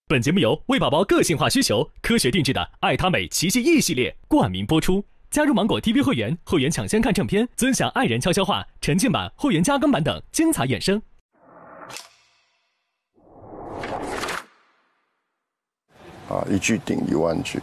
本节目由为宝宝个性化需求科学定制的爱他美奇迹 E 系列冠名播出。加入芒果 TV 会员，会员抢先看正片，尊享爱人悄悄话、沉浸版、会员加更版等精彩衍生。 一句顶10000句。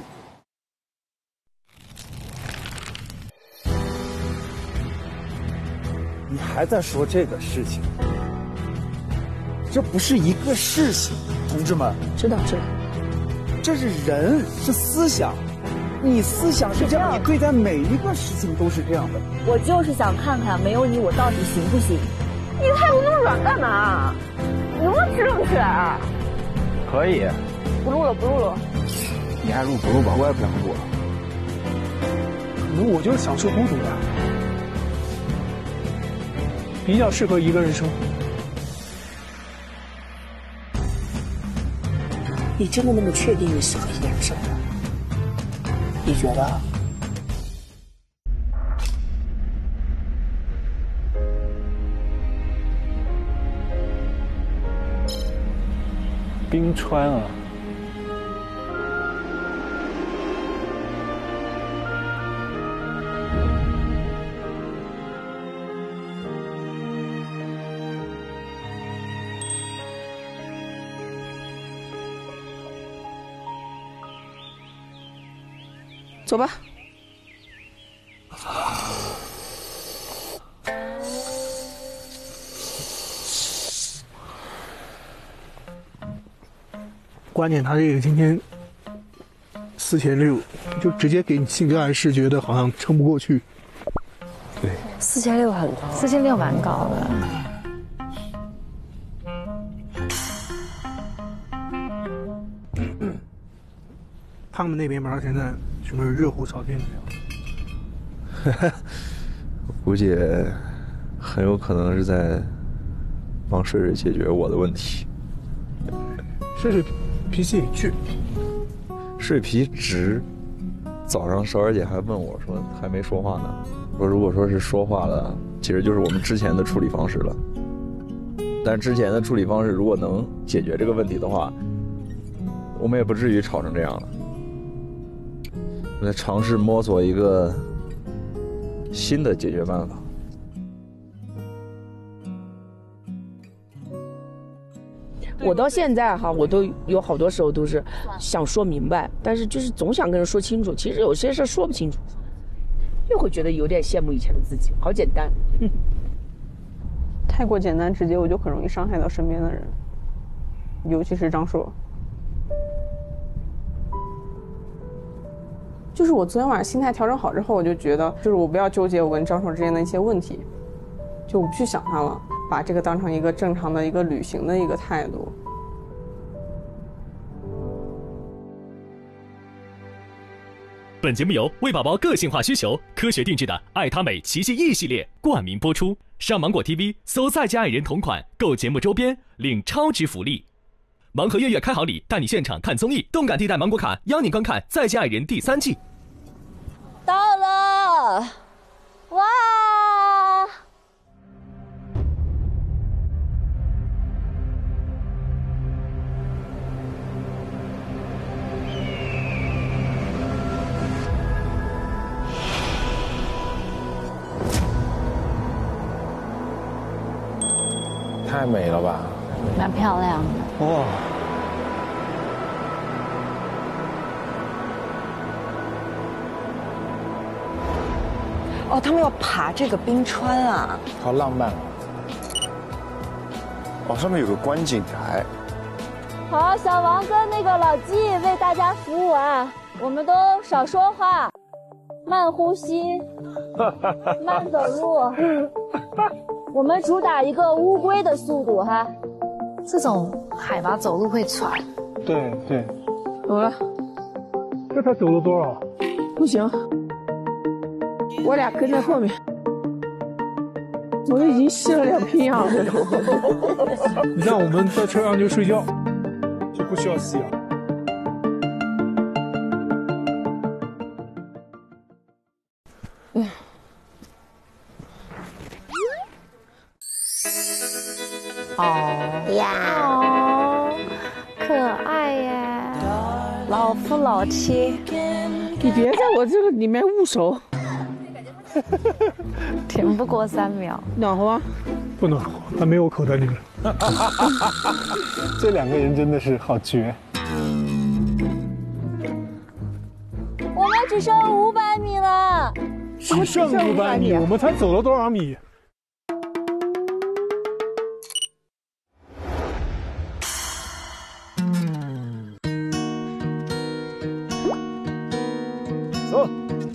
你还在说这个事情？这不是一个事情，同志们。 知道。 这是人，是思想。你思想是这样，你对待每一个事情都是这样的。 我就是想看看没有你我到底行不行。你态度那么软干嘛？你能不能正起来？ 可以。 不录了。 你爱录不录吧，我也不想录了。可能我就是享受孤独呀，比较适合一个人生活。 你真的那么确定你适合一个人生活？你觉得？ 冰川啊， 走吧。 关键他这个今天4600，就直接给你性格暗示，觉得好像撑不过去。对 ，4600很高 ，4600蛮高的。 他们那边马上现在什么热火朝天这样？ 我估计很有可能是在帮睡睡解决我的问题。 睡脾气去， 睡脾直。早上少儿姐还问我说还没说话呢，说如果说是说话了，其实就是我们之前的处理方式了。但之前的处理方式如果能解决这个问题的话，我们也不至于吵成这样了。我在尝试摸索一个新的解决办法。 我到现在哈，我都有好多时候都是想说明白，但是就是总想跟人说清楚。其实有些事说不清楚，又会觉得有点羡慕以前的自己，好简单。 太过简单直接，我就很容易伤害到身边的人，尤其是张硕。就是我昨天晚上心态调整好之后，我就觉得，就是我不要纠结我跟张硕之间的一些问题，就我不去想他了，把这个当成一个正常的一个旅行的一个态度。 本节目由为宝宝个性化需求科学定制的爱他美奇迹 E 系列冠名播出。上芒果 TV 搜再见爱人同款购节目周边领超值福利。盲盒月月开好礼，带你现场看综艺，动感地带芒果卡邀你观看《再见爱人》第3季。 到了，哇！ 太美了吧！ 蛮漂亮的。 哇！ 哦，他们要爬这个冰川啊！ 好浪漫啊！ 哦，上面有个观景台。 好，小王跟那个老纪为大家服务啊，我们都少说话，慢呼吸，慢走路。我们主打一个乌龟的速度哈。 这种海拔走路会喘。 对， 走了。 这才走了多少？ 不行，我俩跟在后面。我已经吸了2瓶氧了。 你让我们在车上就睡觉，就不需要吸氧。 可爱耶，老夫老妻。 你别在我这个里面捂手。 停不过3秒。 暖和吗？ 不暖和，还没有口袋里面。 这两个人真的是好绝。 我们只剩500米了。 只剩500米，我们才走了多少米？ 走，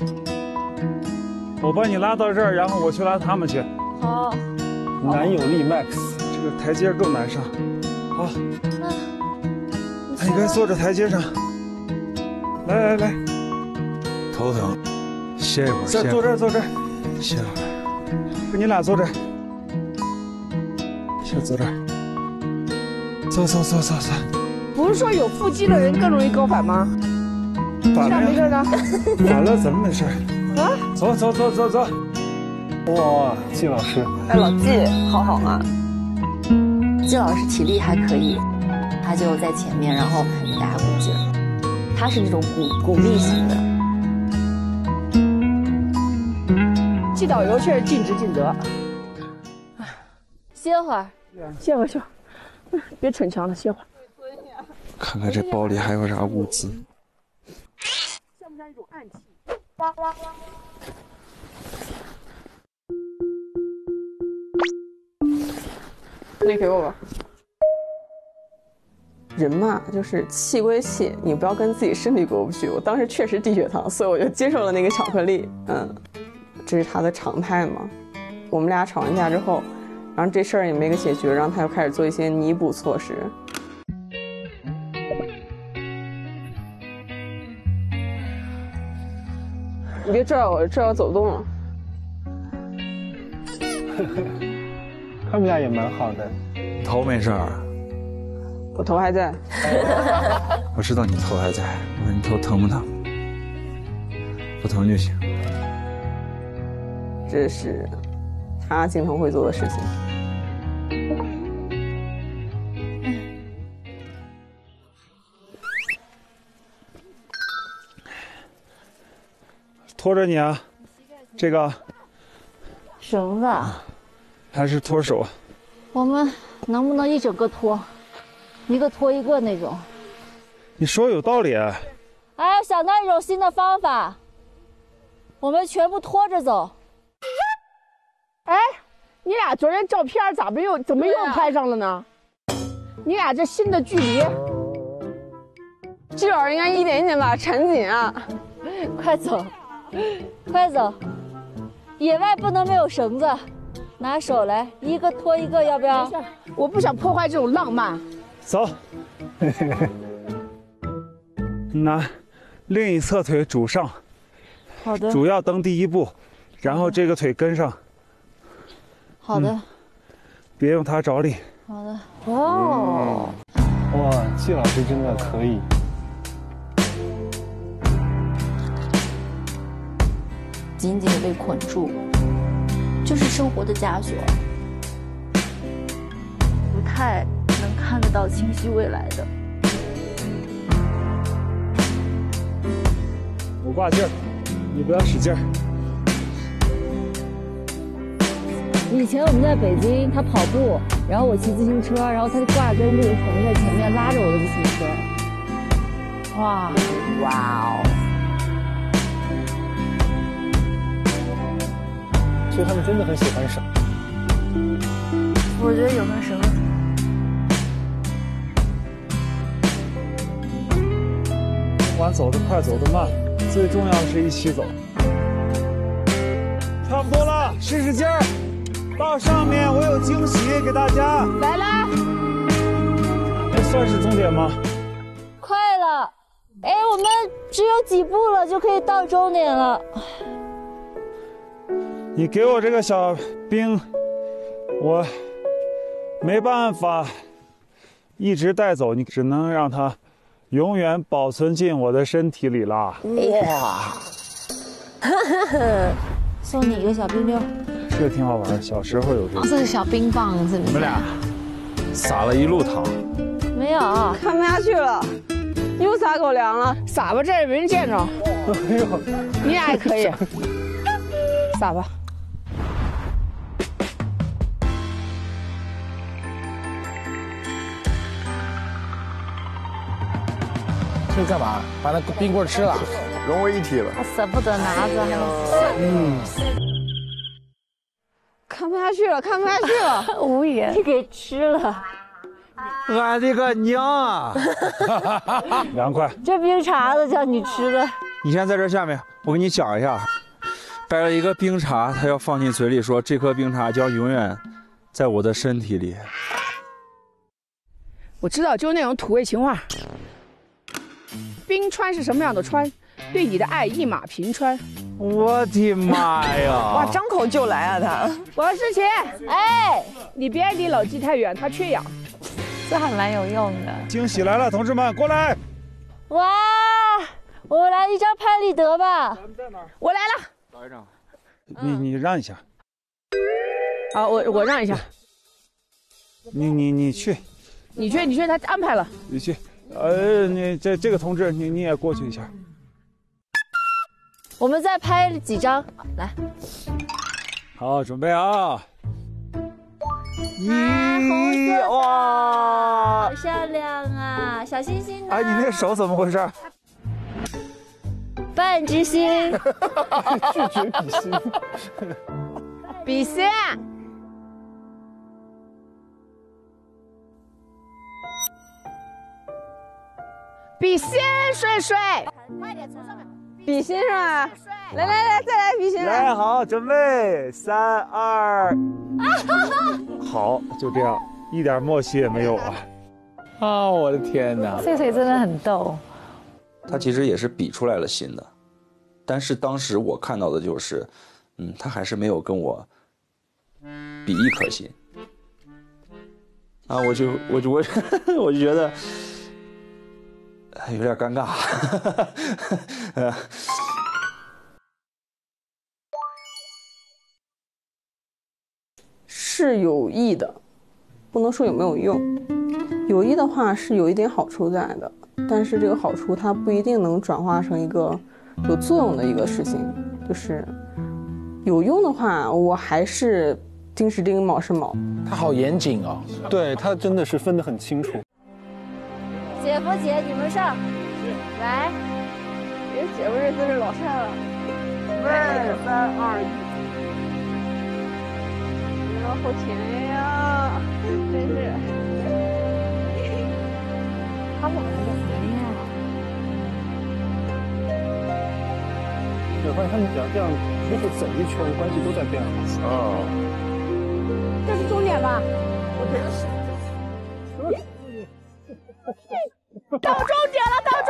我把你拉到这儿，然后我去拉他们去。 好。 男友力 Max， 这个台阶更难上。好，你该坐着台阶上。来，头疼，歇一会儿。再坐这儿，歇会儿。你俩坐这儿，先坐这儿。坐。 不是说有腹肌的人更容易高反吗？ 反了没事呢。 反了，怎么没事？ 啊？ 走。 哇，季老师， 哎，老季，好啊。季老师体力还可以，他就在前面，然后给大家鼓劲。他是那种鼓励型的。 季导游确实尽职尽责。 歇会儿， 歇会儿，别逞强了，歇会儿。 看看这包里还有啥物资。 像不像一种暗器？ 那给我吧。人嘛，就是气归气，你不要跟自己身体过不去。我当时确实低血糖，所以我就接受了那个巧克力。这是他的常态嘛。我们俩吵完架之后，然后这事儿也没个解决，然后他又开始做一些弥补措施。你别拽我，这要走动了。 他们俩也蛮好的。 头没事儿， 我头还在。 我知道你头还在，我说你头疼不疼？不疼就行。 这是他经常会做的事情。 拖着你啊，这个绳子。 还是拖手。 我们能不能一整个拖，一个拖一个那种？ 你说有道理。 哎，要想到一种新的方法，我们全部拖着走。 哎，你俩昨天照片怎么又拍上了呢？你俩这新的距离， 季老师应该一点一点把它缠紧啊！ 快走，快走！野外不能没有绳子。拿手来，一个拖一个，要不要？ 我不想破坏这种浪漫。 走。拿另一侧腿拄上。 好的。 主要蹬第一步，然后这个腿跟上。 好的。 别用它着力。 好的。哦。 哇，季老师真的可以。 紧紧的被捆住。就是生活的枷锁， 不太能看得到清晰未来的。 我挂劲儿，你不要使劲儿。 以前我们在北京，他跑步，然后我骑自行车，然后他就挂根这个绳在前面拉着我的自行车。哇哦！ 所以他们真的很喜欢绳。 我觉得有根绳子。 不管走得快走得慢，最重要的是一起走。差不多了，使使劲儿。到上面我有惊喜给大家。 来啦！ 这算是终点吗？ 快了，哎，我们只有几步了就可以到终点了。 你给我这个小兵，我没办法一直带走，你只能让它永远保存进我的身体里啦。 哇！送你一个小冰溜， 这个挺好玩，小时候有这个。 这是小冰棒子。 你们俩撒了一路糖。 没有， 看不下去了，又撒狗粮了， 撒吧，这也没人见着。 哎呦， 你俩也可以，撒吧。 这干嘛？把那冰棍吃了， 融为一体了。 我舍不得拿着。 看不下去了，看不下去了， 无言。你给吃了。 俺的个娘啊！2块。 这冰碴子叫你吃的。 你先在这下面，我给你讲一下。掰了一个冰碴，他要放进嘴里，说这颗冰碴将永远在我的身体里。 我知道，就是那种土味情话。冰川是什么样的川？对你的爱一马平川。 我的妈呀！ 哇，张口就来啊他！ 王世奇，哎，你别离老纪太远，他缺氧。 这还蛮有用的。 惊喜来了，同志们，过来！ 哇，我来一张拍立得吧。 我来了。 来一张。你让一下。 好，我让一下。 你去。 你去，他安排了。 你去。你这个同志，你也过去一下。 我们再拍几张，来。 好，准备啊！ 红色的， 哇， 好漂亮啊，小星星呢？ 哎，你那个手怎么回事？ 半只星。 拒绝比心。 比心。比心，睡睡。快点从上面。 比心是吧？来，再来比心。 来，好，准备，3、2。好，就这样，一点默契也没有啊！ 啊，我的天哪！ 翠翠真的很逗。 他其实也是比出来了心的，但是当时我看到的就是，他还是没有跟我比一颗心。啊，我就觉得。有点尴尬， 是有益的，不能说有没有用。有益的话是有一点好处在的，但是这个好处它不一定能转化成一个有作用的一个事情。就是有用的话，我还是丁是丁，卯是卯。 他好严谨哦， 对他真的是分得很清楚。 姐夫姐，你们上来。 别姐夫这姿势老晒了。 3、2、1。 你们好甜呀，真是。 他们很甜呀。 我发现他们俩这样出去走一圈，关系都在变好。 哦。 这是终点吧？ 我觉得是。 到终点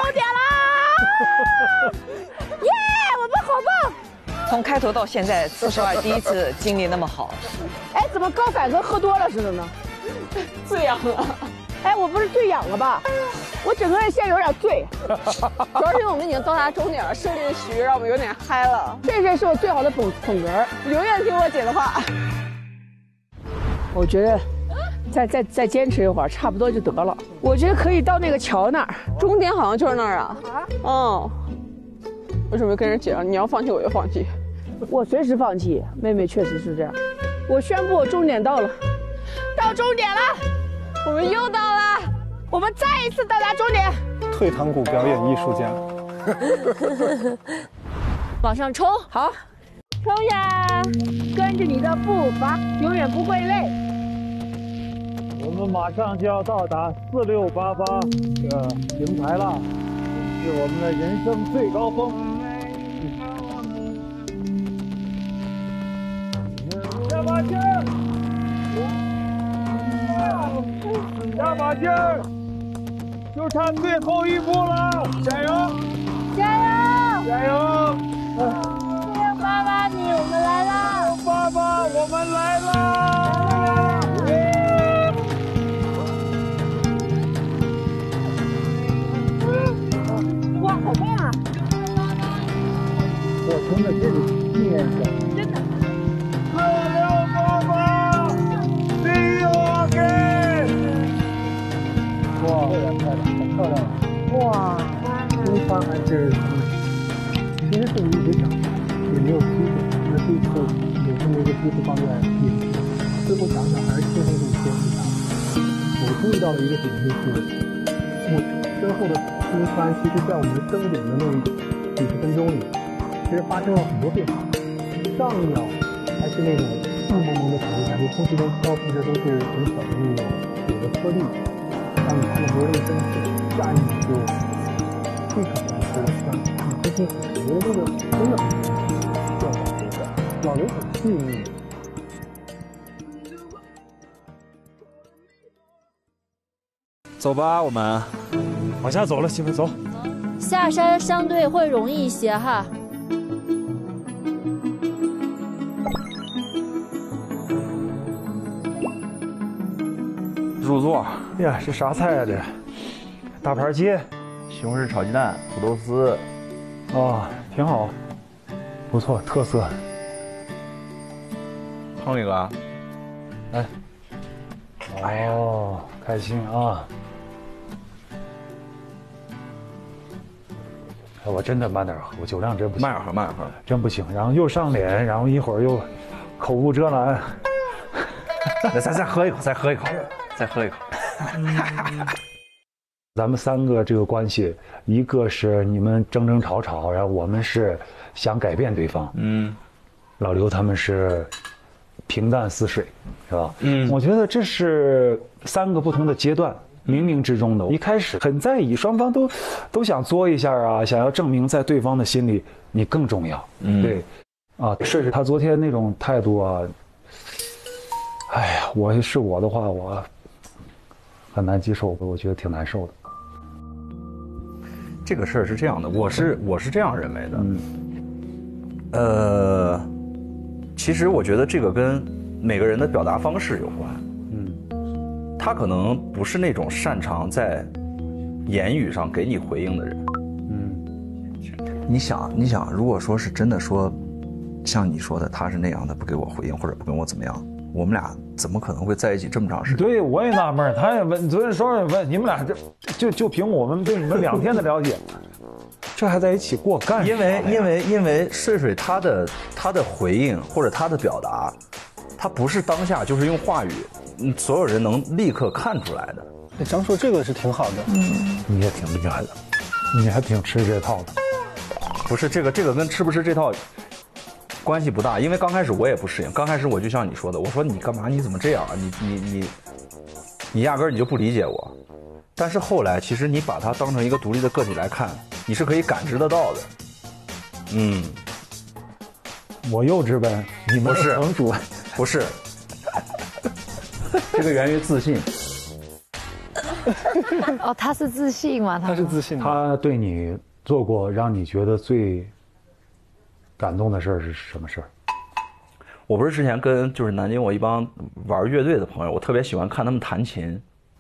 了！耶，我们好棒！ 从开头到现在，42第一次经历那么好。 哎，怎么高反跟喝多了似的呢？ 醉氧了。 哎，我不是醉氧了吧？我整个人现在有点醉。 主要是因为我们已经到达终点了，设立的许让我们有点嗨了。 这是我最好的捧哏， 永远听我姐的话。 我觉得。再坚持一会儿，差不多就得了。我觉得可以到那个桥那儿， 终点好像就是那儿啊。哦，我准备跟人姐了，你要放弃我就放弃。 我随时放弃，妹妹确实是这样。我宣布终点到了，到终点了， 我们又到了， 我们再一次到达终点。 退堂鼓表演艺术家。 往上冲， 好，冲呀！跟着你的步伐，永远不会累。 我们马上就要到达4688的平台了，是我们的人生最高峰。加把劲儿！加把劲儿！就差最后一步了，加油！ 加油！ 加油 ！688米，我们来了 ！688，我们来了！ 哇，好棒啊！ 我从这里纪念一下， 真的。 688，See you again！ 哇，中川还是其实是一直想，也没有机会。那这次有这么一个机会放在眼前，最后想想还是庆幸自己坚持下来。我注意到了一个点，就是我身后的中川，其实在我们登顶的那几十分钟里，其实发生了很多变化。上一秒还是那种雾蒙蒙的感觉，感觉空气中飘浮着都是很小的那种雪的颗粒。当你看到罗琳身体，下一秒就这可能是像很接近我觉得这个真的很掉下来的，老刘很细腻。 走吧，我们往下走了，媳妇走。 下山相对会容易一些哈。 入座。哎呀，这啥菜呀？这大盘鸡、 西红柿炒鸡蛋、土豆丝。 啊，挺好，不错，特色。 碰一个啊！ 哎，哦，开心啊！哎，我真的慢点喝，我酒量真不行。 慢点喝，慢点喝， 真不行。然后又上脸，然后一会儿又口无遮拦。 咱再喝一口，再喝一口，再喝一口。 咱们三个这个关系，一个是你们争争吵吵，然后我们是想改变对方。老刘他们是平淡似水，是吧？我觉得这是三个不同的阶段，冥冥之中的。一开始很在意，双方都想作一下啊，想要证明在对方的心里你更重要。对，啊，顺着他昨天那种态度啊，哎呀，我的话，我很难接受，我觉得挺难受的。 这个事儿是这样的，我是这样认为的。其实我觉得这个跟每个人的表达方式有关。他可能不是那种擅长在言语上给你回应的人。你想，如果说是真的说，像你说的，他是那样的，不给我回应或者不跟我怎么样，我们俩怎么可能会在一起这么长时间？ 对，我也纳闷，他也问，昨天双也问，你们俩就凭我们对你们2天的了解，这还在一起过干啥呀？ 因为睡睡他的回应或者他的表达，他不是当下就是用话语，所有人能立刻看出来的。 张硕这个是挺好的， 你也挺厉害的，你还挺吃这套的。 不是这个跟吃不吃这套关系不大，因为刚开始我也不适应。刚开始我就像你说的，我说你干嘛？你怎么这样啊？你压根儿你就不理解我。但是后来，其实你把它当成一个独立的个体来看，你是可以感知得到的。 我幼稚呗，你们是城主， 不是，这个源于自信。 哦，他是自信吗？ 他是自信的。 他对你做过让你觉得最感动的事儿是什么事儿？ 我不是之前跟就是南京我一帮玩乐队的朋友，我特别喜欢看他们弹琴。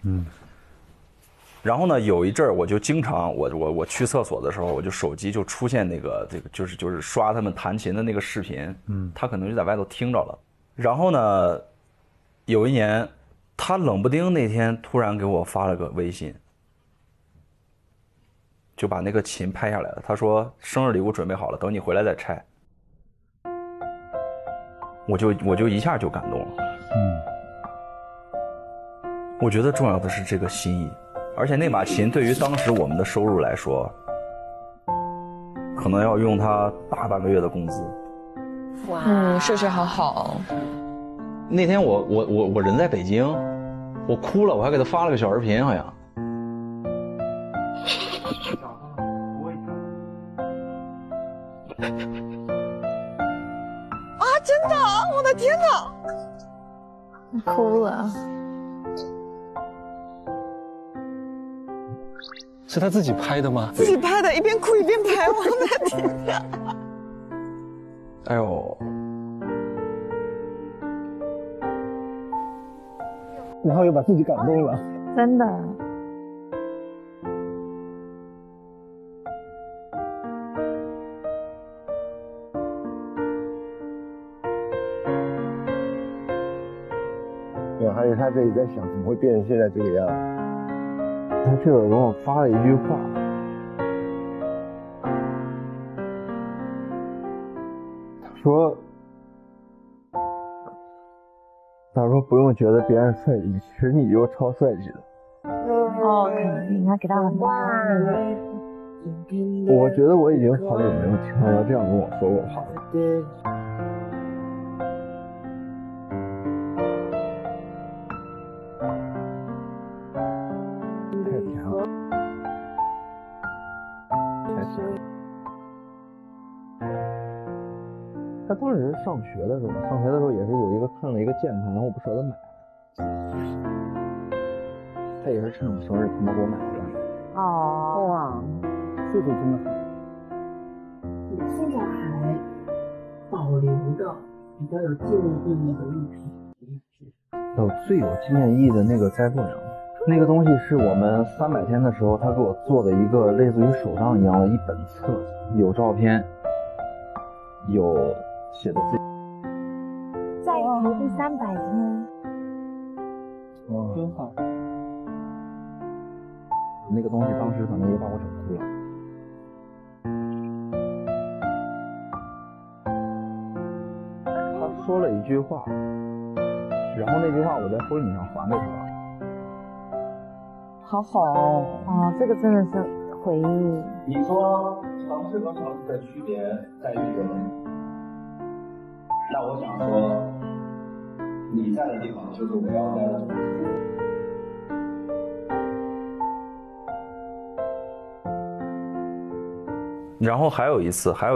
然后呢，有一阵儿我就经常我去厕所的时候，我就手机就出现这个就是刷他们弹琴的那个视频。他可能就在外头听着了。然后呢，有一年他冷不丁那天突然给我发了个微信，就把那个琴拍下来了。他说生日礼物准备好了，等你回来再拆。我就一下就感动了。我觉得重要的是这个心意，而且那把琴对于当时我们的收入来说，可能要用他大半个月的工资。 哇，睡睡好好。 那天我人在北京，我哭了，我还给他发了个小视频，好像。 啊，真的，我的天哪！ 哭了。 是他自己拍的吗？ 自己拍的，一边哭一边拍，我的天哪！ 哎呦！ 然后又把自己感动了， 真的。 对，还有他这里在想怎么会变成现在这个样子。他这会儿跟我发了一句话， 说，他说不用觉得别人帅气，其实你就超帅气的。 哦，肯定，他给他很多安慰。 我觉得我已经好久没有听到他这样跟我说过话了。太甜了，太甜了。他当时上学的时候，也是有一个看了一个键盘，我不舍得买，他也是趁我生日他妈给我买的。 哦，哇， 岁数真的很。 我现在还保留的比较有纪念意义的物品。 最有纪念意义的那个栽种羊，那个东西是我们300天的时候，他给我做的一个类似于手账一样的一本册，有照片，有写的字。 在投第300天。 哇，真好。那个东西当时可能也把我整哭了。他说了一句话，然后那句话我在婚礼上还给他了。 好好哦，这个真的是回忆。 你说城市和城市的区别在于什么？那我想说，你在的地方就是我要在的城市。 然后还有一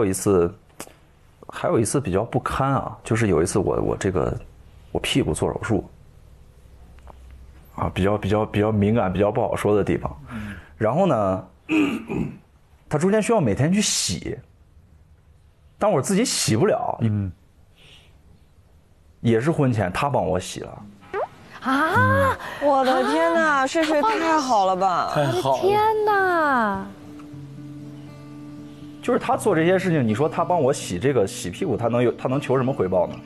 次比较不堪啊，就是有一次我屁股做手术，啊，比较敏感、比较不好说的地方。然后呢，他中间需要每天去洗，但我自己洗不了。也是婚前他帮我洗了。 啊！我的天哪，睡太好了吧！ 太好了！ 天哪！ 就是他做这些事情，你说他帮我洗屁股，他能求什么回报呢？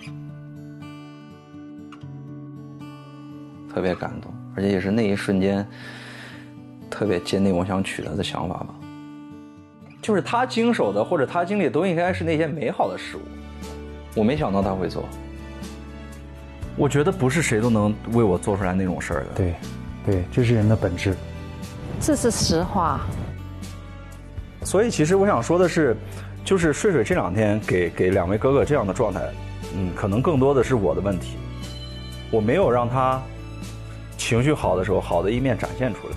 特别感动，而且也是那一瞬间特别坚定我想娶她的想法吧。就是他经手的或者他经历的都应该是那些美好的事物，我没想到他会做。我觉得不是谁都能为我做出来那种事儿的。 对，这是人的本质。 这是实话。 所以其实我想说的是，就是睡睡这2天给2位哥哥这样的状态，可能更多的是我的问题，我没有让他情绪好的时候好的一面展现出来。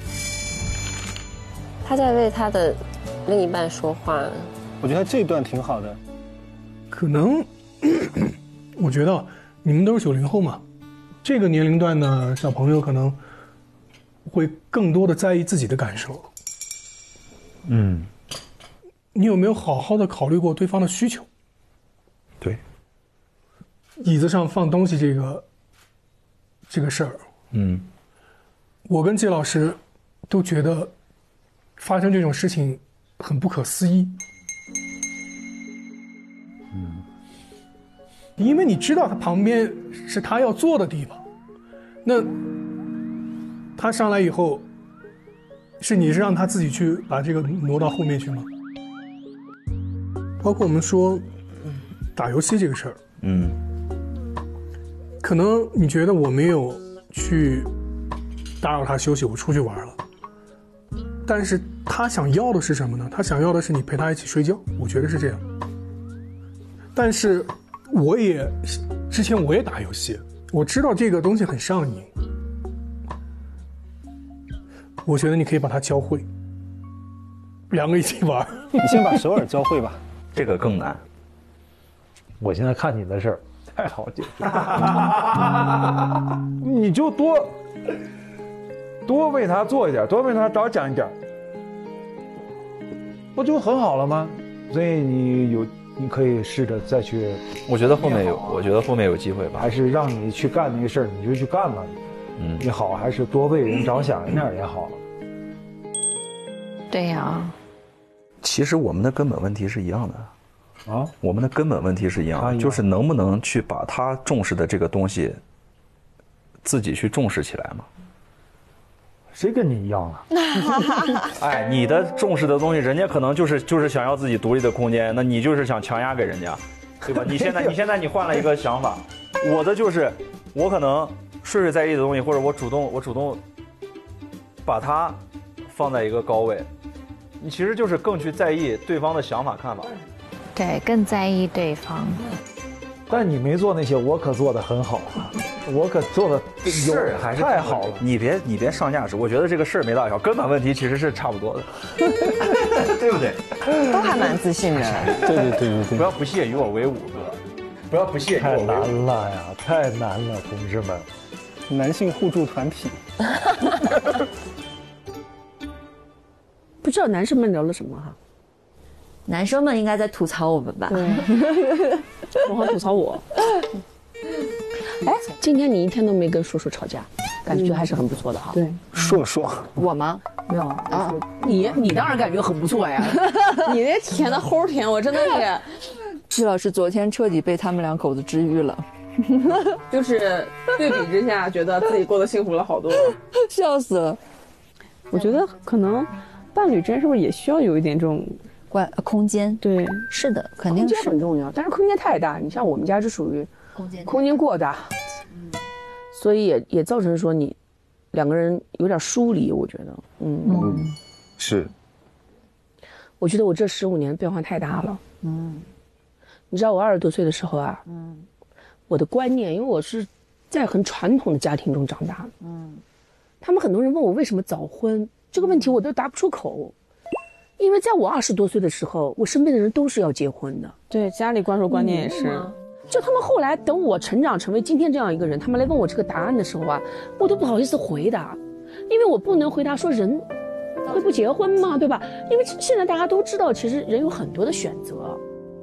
他在为他的另一半说话。 我觉得这一段挺好的。 可能我觉得你们都是90后嘛，这个年龄段的小朋友可能会更多的在意自己的感受。你有没有好好的考虑过对方的需求？ 对。 椅子上放东西这个事儿，我跟季老师都觉得发生这种事情很不可思议。因为你知道他旁边是他要坐的地方，那他上来以后，你是让他自己去把这个挪到后面去吗？包括我们说打游戏这个事儿，可能你觉得我没有去打扰他休息，我出去玩了，但是他想要的是什么呢？他想要的是你陪他一起睡觉，我觉得是这样。但是之前我也打游戏，我知道这个东西很上瘾，我觉得你可以把它教会，2个一起玩。 你先把首尔教会吧。 这个更难。 我现在看你的事儿太好解决你就多为他做一点，多为他着讲一点，不就很好了吗？所以你可以试着再去。 我觉得后面有机会吧。 还是让你去干那个事儿，你就去干吧。也好，还是多为人着想一点也好。 对呀。 其实我们的根本问题是一样的啊，我们的根本问题是一样的，就是能不能去把他重视的这个东西自己去重视起来嘛？ 谁跟你一样了？ 哎，你的重视的东西，人家可能就是想要自己独立的空间，那你就是想强压给人家。 对吧？你现在你换了一个想法，我的就是我可能睡在意的东西，或者我主动把它放在一个高位，你其实就是更去在意对方的想法看法。 对，更在意对方。 但你没做那些，我可做的很好啊，我可做的事儿还是太好了。 你别上价值，我觉得这个事儿没大小，根本问题其实是差不多的，对不对？ 都还蛮自信的。 对， 不要不屑与我为伍，哥，不要不屑与我为伍。 太难了呀，太难了，同志们。 男性互助团体。 不知道男生们聊了什么哈？ 男生们应该在吐槽我们吧？ 对，我好吐槽我。哎，今天你一天都没跟硕硕吵架，感觉还是很不错的哈。 对，硕硕， 我吗？没有啊，你当然感觉很不错呀。 你那甜的齁甜，我真的是。 季老师昨天彻底被他们两口子治愈了， 就是对比之下，觉得自己过得幸福了好多， 笑死了。 我觉得可能伴侣之间是不是也需要有一点这种空间？ 对， 是的，肯定是很重要，但是空间太大，你像我们家就属于空间过大，所以也造成说你两个人有点疏离，我觉得， 是。 我觉得我这15年变化太大了，你知道我20多岁的时候啊，我的观念，因为我是在很传统的家庭中长大的，他们很多人问我为什么早婚，这个问题我都答不出口，因为在我20多岁的时候，我身边的人都是要结婚的， 对，家里灌输观念也是， 就他们后来等我成长成为今天这样一个人，他们来问我这个答案的时候啊，我都不好意思回答，因为我不能回答说人会不结婚嘛，对吧？因为现在大家都知道，其实人有很多的选择。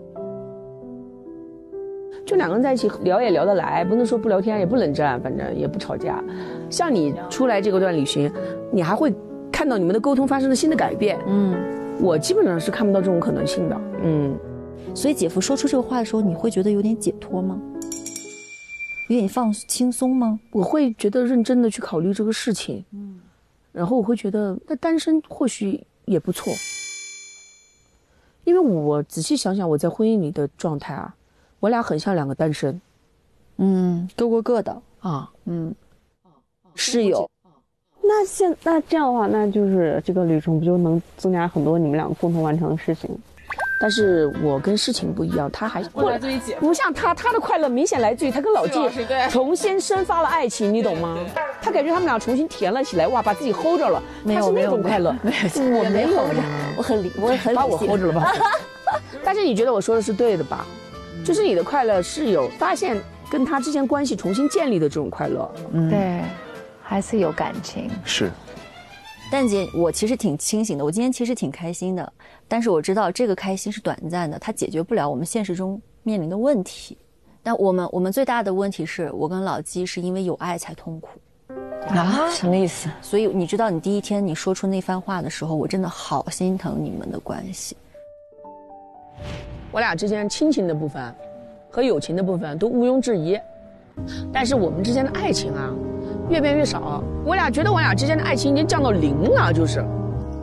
就两个人在一起聊也聊得来，不能说不聊天也不冷战，反正也不吵架。像你出来这个段旅行，你还会看到你们的沟通发生了新的改变。我基本上是看不到这种可能性的。 所以姐夫说出这个话的时候，你会觉得有点解脱吗？有点放轻松吗？ 我会觉得认真的去考虑这个事情。然后我会觉得那单身或许也不错，因为我仔细想想我在婚姻里的状态啊，我俩很像两个单身， 各过各的啊，室友。 那这样的话，那就是这个旅程不就能增加很多你们两个共同完成的事情？ 但是我跟事情不一样，他还来自于姐夫， 不像他的快乐明显来自于他跟老纪重新生发了爱情，你懂吗？他感觉他们俩重新甜了起来，哇，把自己 hold 着了，他是那种快乐。我没 hold 着， 我很理性， 把我 hold 着了吧？但是你觉得我说的是对的吧？就是你的快乐是有发现跟他之间关系重新建立的这种快乐， 对，还是有感情。 是。 但姐，我其实挺清醒的，我今天其实挺开心的，但是我知道这个开心是短暂的，它解决不了我们现实中面临的问题。但我们最大的问题是我跟老纪是因为有爱才痛苦。 什么意思？ 所以你知道，你第一天你说出那番话的时候，我真的好心疼你们的关系。 我俩之间亲情的部分和友情的部分都毋庸置疑，但是我们之间的爱情啊，越变越少。我俩觉得我俩之间的爱情已经降到0了，就是。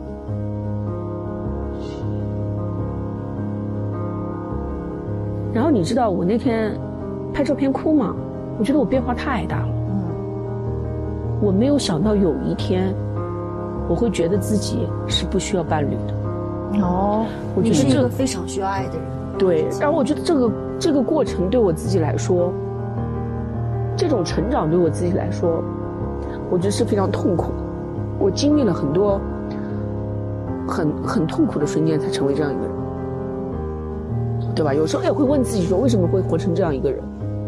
然后你知道我那天拍照片哭吗？我觉得我变化太大了。我没有想到有一天我会觉得自己是不需要伴侣的。我觉得你是一个非常需要爱的人。 对，然后我觉得这个过程对我自己来说，这种成长对我自己来说，我觉得是非常痛苦的。我经历了很多很痛苦的瞬间才成为这样一个人，对吧？有时候也会问自己说，为什么会活成这样一个人？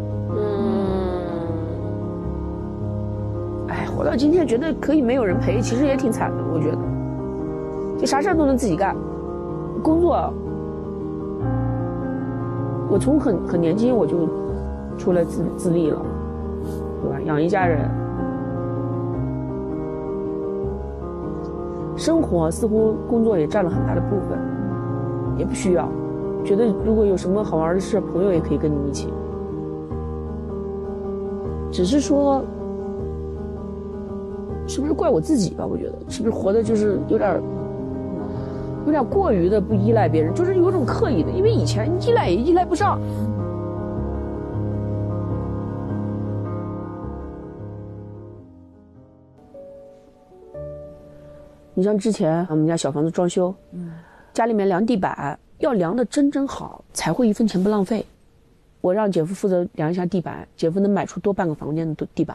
活到今天觉得可以没有人陪，其实也挺惨的。我觉得就啥事儿都能自己干，工作我从很年轻我就出来自立了，对吧？养一家人，生活似乎工作也占了很大的部分，也不需要。觉得如果有什么好玩的事，朋友也可以跟你一起。只是说，是不是怪我自己吧？我觉得是不是活的就是有点过于的不依赖别人，就是有种刻意的，因为以前依赖也依赖不上， 你像之前我们家小房子装修，家里面量地板要量的真好，才会1分钱不浪费。我让姐夫负责量一下地板，姐夫能买出多半个房间的地板，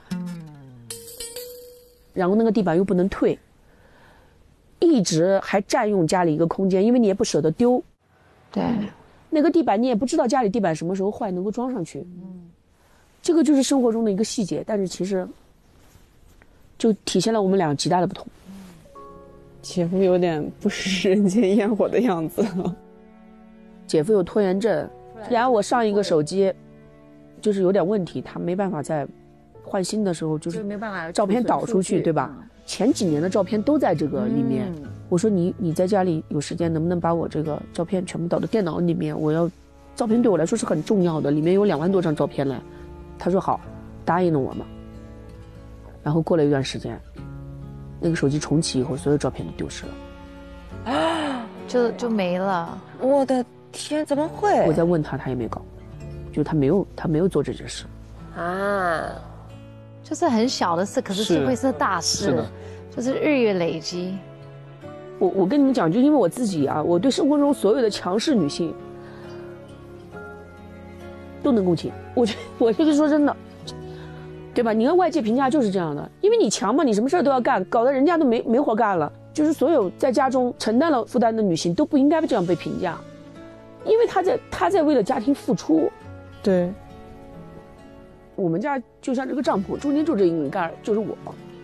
然后那个地板又不能退，一直还占用家里一个空间，因为你也不舍得丢。 对， 那个地板你也不知道家里地板什么时候坏能够装上去。这个就是生活中的一个细节，但是其实就体现了我们俩极大的不同。 姐夫有点不食人间烟火的样子。 姐夫有拖延症，然后我上一个手机就是有点问题，他没办法在换新的时候就是没办法照片导出去，对吧？前几年的照片都在这个里面。我说你在家里有时间能不能把我这个照片全部导到电脑里面？我要照片对我来说是很重要的，里面有2万多张照片来。他说好，答应了我嘛。然后过了一段时间，那个手机重启以后，所有照片都丢失了， 啊，就没了。 我的天，怎么会？ 我在问他，他也没搞，就他没有做这件事啊。就是很小的事，可是会是大事，就是日月累积。 我跟你们讲，就因为我自己啊，我对生活中所有的强势女性都能共情。我这个说真的，对吧？你看外界评价就是这样的，因为你强嘛，你什么事都要干，搞得人家都没活干了。就是所有在家中承担了负担的女性都不应该这样被评价，因为她在为了家庭付出。 对， 我们家就像这个帐篷，中间就这一根杆就是我。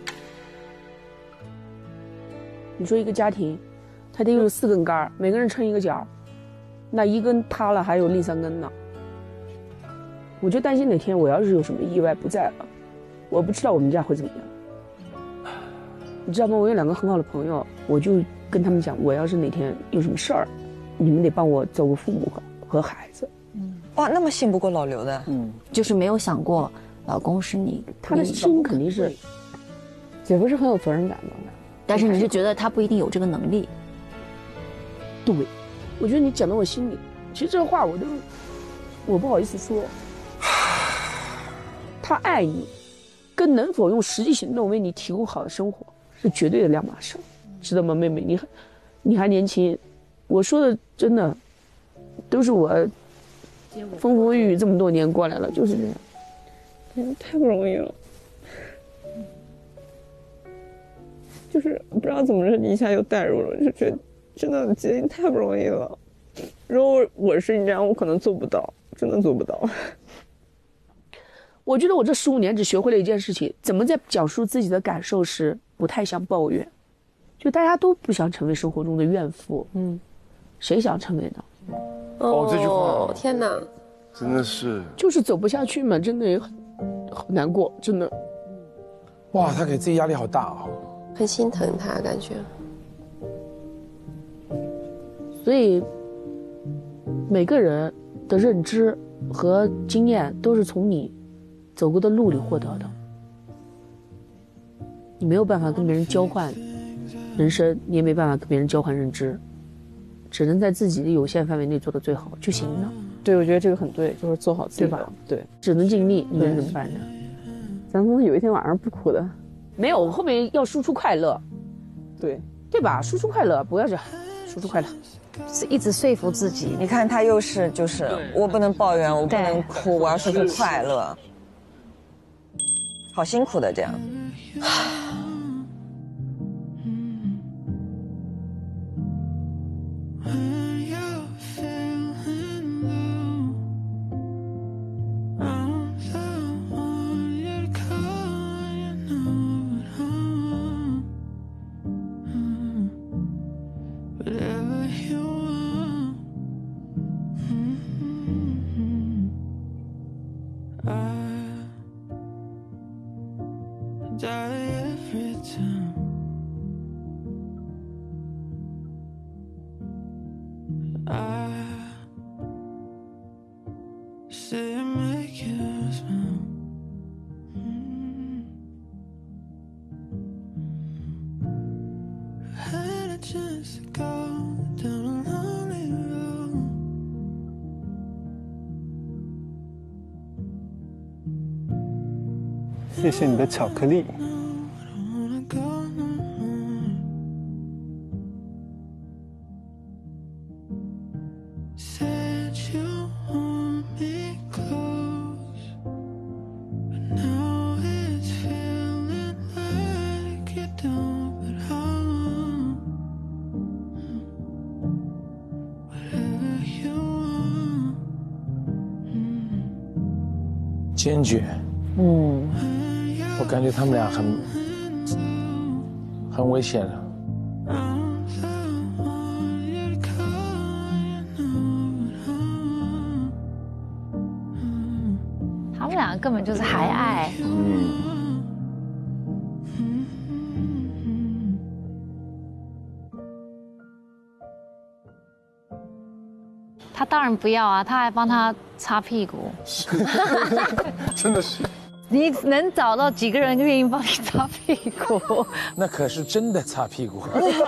你说一个家庭，他得有4根杆，每个人撑一个角，那一根塌了，还有另3根呢。我就担心哪天我要是有什么意外不在了，我不知道我们家会怎么样。你知道吗？我有2个很好的朋友，我就跟他们讲，我要是哪天有什么事儿，你们得帮我照顾父母和孩子。 哇，那么信不过老刘的。 就是没有想过老公是你， 他的心肯定是，姐夫是很有责任感的。 但是你是觉得他不一定有这个能力。 对，我觉得你讲到我心里，其实这话我不好意思说。他爱你，跟能否用实际行动为你提供好的生活是绝对的两码事，知道吗，妹妹？你还年轻，我说的真的都是我风风雨雨这么多年过来了，就是这样。 太不容易了。就是不知道怎么着，一下又带入了，就觉得真的结婚太不容易了。如果我是你这样，我可能做不到，真的做不到。 我觉得我这15年只学会了一件事情，怎么在讲述自己的感受时不太像抱怨。就大家都不想成为生活中的怨妇，谁想成为呢？ 这句话， 天哪， 真的是， 就是走不下去嘛，真的也很难过，真的。 哇，他给自己压力好大啊。 很心疼他，感觉。 所以每个人的认知和经验都是从你走过的路里获得的，你没有办法跟别人交换人生，你也没办法跟别人交换认知，只能在自己的有限范围内做得最好就行了。 对，我觉得这个很对，就是做好自己的， 对吧？ 对， 只能尽力，你能怎么办呢？ 咱们有一天晚上不哭的。 没有，后面要输出快乐，对吧？输出快乐，不要这样，输出快乐， 是一直说服自己。 你看他又是就是我不能抱怨，我不能哭，我要说出快乐，好辛苦的这样。 谢谢你的巧克力。 坚决。我感觉他们俩很危险了。 他们俩根本就是还爱。他当然不要啊，他还帮他擦屁股。 真的是。 你能找到几个人愿意帮你擦屁股？ 那可是真的擦屁股。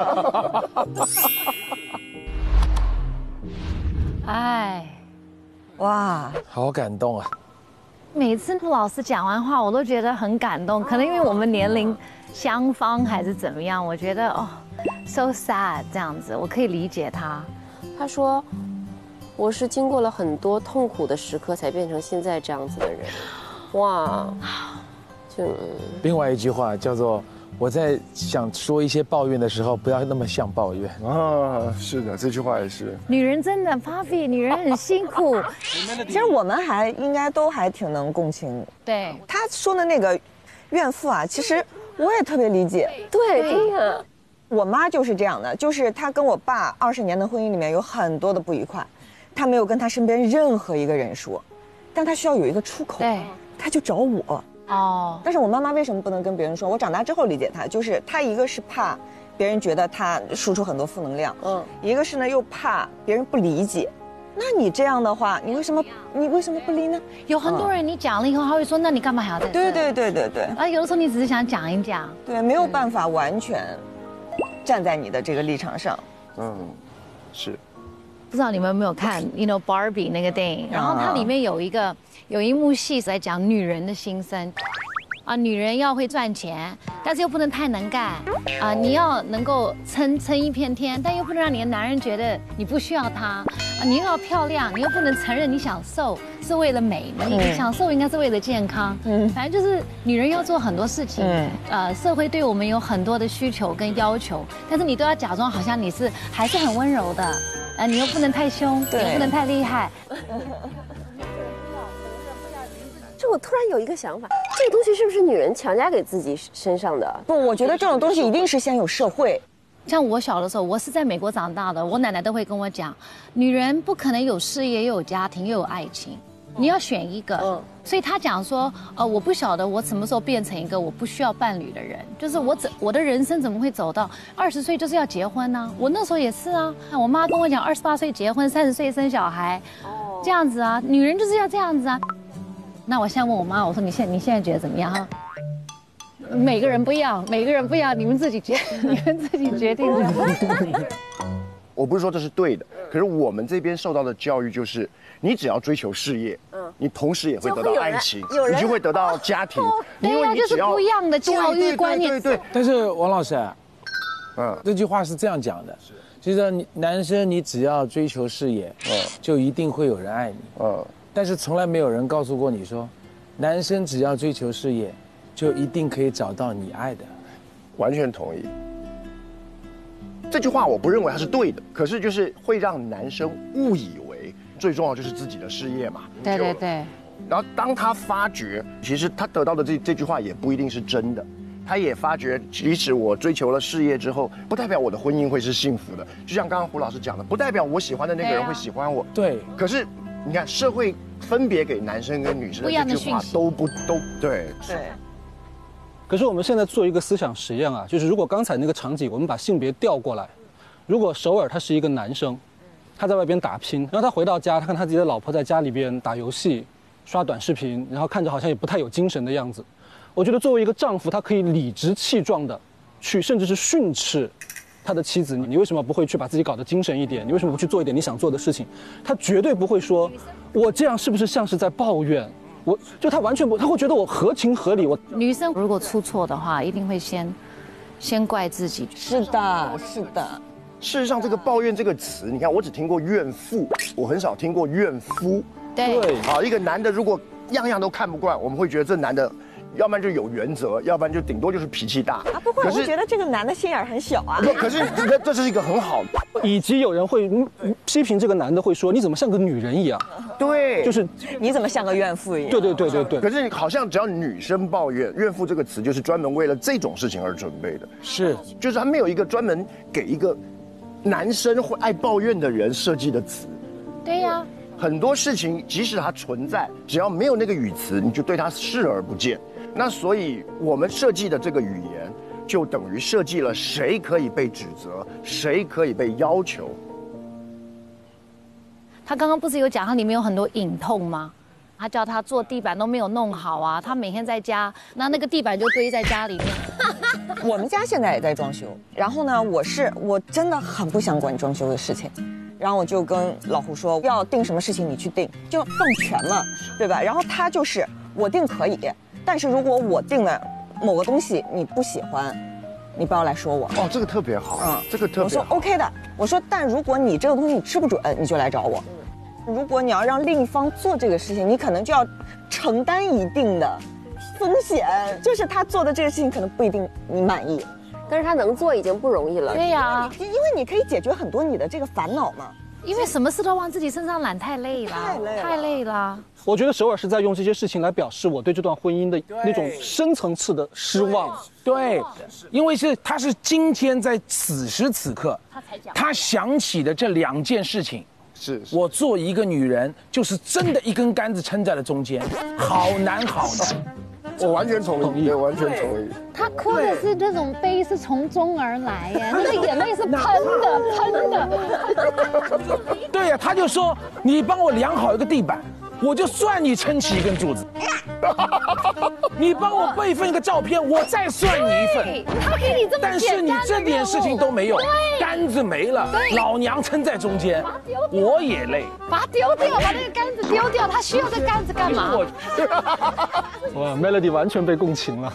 哎， 哇， 好感动啊！ 每次老师讲完话，我都觉得很感动。可能因为我们年龄相仿还是怎么样，我觉得哦 ，so sad 这样子，我可以理解他。 他说，我是经过了很多痛苦的时刻，才变成现在这样子的人。哇，就另外一句话叫做“我在想说一些抱怨的时候，不要那么像抱怨”。 啊，是的，这句话也是。 女人真的 Papi， 女人很辛苦。 其实我们应该都挺能共情。 对， 他说的那个怨妇啊，其实我也特别理解。 对，真的。 我妈就是这样的，就是她跟我爸20年的婚姻里面有很多的不愉快，她没有跟她身边任何一个人说，但她需要有一个出口。 对。 他就找我哦，但是我妈妈为什么不能跟别人说？我长大之后理解她，就是她一个是怕别人觉得她输出很多负能量，一个是呢又怕别人不理解。那你这样的话，你为什么不理呢？ 有很多人你讲了以后，他会说，那你干嘛还要在这？ 对。 啊，有的时候你只是想讲一讲， 对，没有办法完全站在你的这个立场上。 是。 不知道你们有没有看Barbie 那个电影？然后它里面有一幕戏在讲女人的心声，啊，女人要会赚钱，但是又不能太能干，啊，你要能够撑一片天，但又不能让你的男人觉得你不需要他，啊，你又要漂亮，你又不能承认你想瘦是为了美，你想瘦应该是为了健康，反正就是女人要做很多事情，社会对我们有很多的需求跟要求，但是你都要假装好像你还是很温柔的。你又不能太凶，你又不能太厉害。 这我突然有一个想法，这个东西是不是女人强加给自己身上的？ 不，我觉得这种东西一定是先有社会。 像我小的时候，我是在美国长大的，我奶奶都会跟我讲，女人不可能有事业又有家庭又有爱情，你要选一个。所以她讲说，我不晓得我什么时候变成一个我不需要伴侣的人，就是我的人生怎么会走到20岁就是要结婚呢？我那时候也是啊，我妈跟我讲28岁结婚，30岁生小孩，这样子啊，女人就是要这样子啊。那我现在问我妈，我说你现在觉得怎么样哈？每个人不一样，你们自己决定的。 我不是说这是对的，可是我们这边受到的教育就是，你只要追求事业，你同时也会得到爱情，你就会得到家庭。 对呀，就是不一样的教育观念。 对。 但是王老师，这句话是这样讲的，就是男生你只要追求事业，就一定会有人爱你。但是从来没有人告诉过你说，男生只要追求事业，就一定可以找到你爱的。 完全同意。这句话我不认为它是对的，可是就是会让男生误以为最重要就是自己的事业嘛。 对。 然后当他发觉，其实他得到的这句话也不一定是真的，他也发觉，即使我追求了事业之后，不代表我的婚姻会是幸福的。就像刚刚胡老师讲的，不代表我喜欢的那个人会喜欢我。 对。 可是你看，社会分别给男生跟女生的这句话都对。 可是我们现在做一个思想实验啊，就是如果刚才那个场景，我们把性别调过来，如果首尔他是一个男生，他在外边打拼，然后他回到家，他看他自己的老婆在家里边打游戏、刷短视频，然后看着好像也不太有精神的样子。我觉得作为一个丈夫，他可以理直气壮的去，甚至是训斥他的妻子，你为什么不会去把自己搞得精神一点？你为什么不去做一点你想做的事情？他绝对不会说，我这样是不是像是在抱怨？他完全不，他会觉得我合情合理。 女生如果出错的话，一定会先怪自己。 是的。 事实上，这个抱怨这个词，你看，我只听过怨妇，我很少听过怨夫。 对。 一个男的如果样样都看不惯，我们会觉得这男的要不然就有原则，要不然就顶多就是脾气大。 啊，不会，我觉得这个男的心眼很小啊。 可是这是一个很好的。 以及有人会批评这个男的，会说你怎么像个女人一样？ 对， 就是你怎么像个怨妇一样？ 对。 可是好像只要女生抱怨，怨妇这个词就是专门为了这种事情而准备的。 是， 就是他没有一个专门给一个男生会爱抱怨的人设计的词。 对呀。 很多事情即使它存在，只要没有那个语词，你就对它视而不见。那所以我们设计的这个语言，就等于设计了谁可以被指责，谁可以被要求。 他刚刚不是有讲，他里面有很多隐痛吗？他叫他做地板都没有弄好啊，他每天在家，那个地板就堆在家里面。 我们家现在也在装修，然后呢，我真的很不想管装修的事情。然后我就跟老胡说，要定什么事情你去定，就放权嘛，对吧？然后他就是我定可以，但是如果我定了某个东西你不喜欢，你不要来说我。 哦，这个特别好，这个特别好。 我说 OK 的，我说但如果你这个东西你吃不准，你就来找我。如果你要让另一方做这个事情，你可能就要承担一定的风险，就是他做的这个事情可能不一定你满意。 但是他能做已经不容易了。 对呀， 因为你可以解决很多你的这个烦恼嘛。 因为什么事都往自己身上揽，太累了，太累了。 我觉得首尔是在用这些事情来表示我对这段婚姻的那种深层次的失望。 对，因为他是今天在此时此刻，他想起的这2件事情。 是我做一个女人，就是真的一根杆子撑在了中间，好难好难。 我完全同意，完全同意。 他哭的是这种悲，是从中而来呀，那个眼泪是喷的。 对呀，他就说你帮我量好一个地板，我就算你撑起一根柱子。你帮我备份一个照片，我再算你一份。 他给你这么简单的任务， 但是你这点事情都没有，杆子没了，老娘撑在中间，我也累。 把它丢掉，把那个杆子丢掉，他需要这杆子干嘛？ 哇 ，Melody 完全被共情了。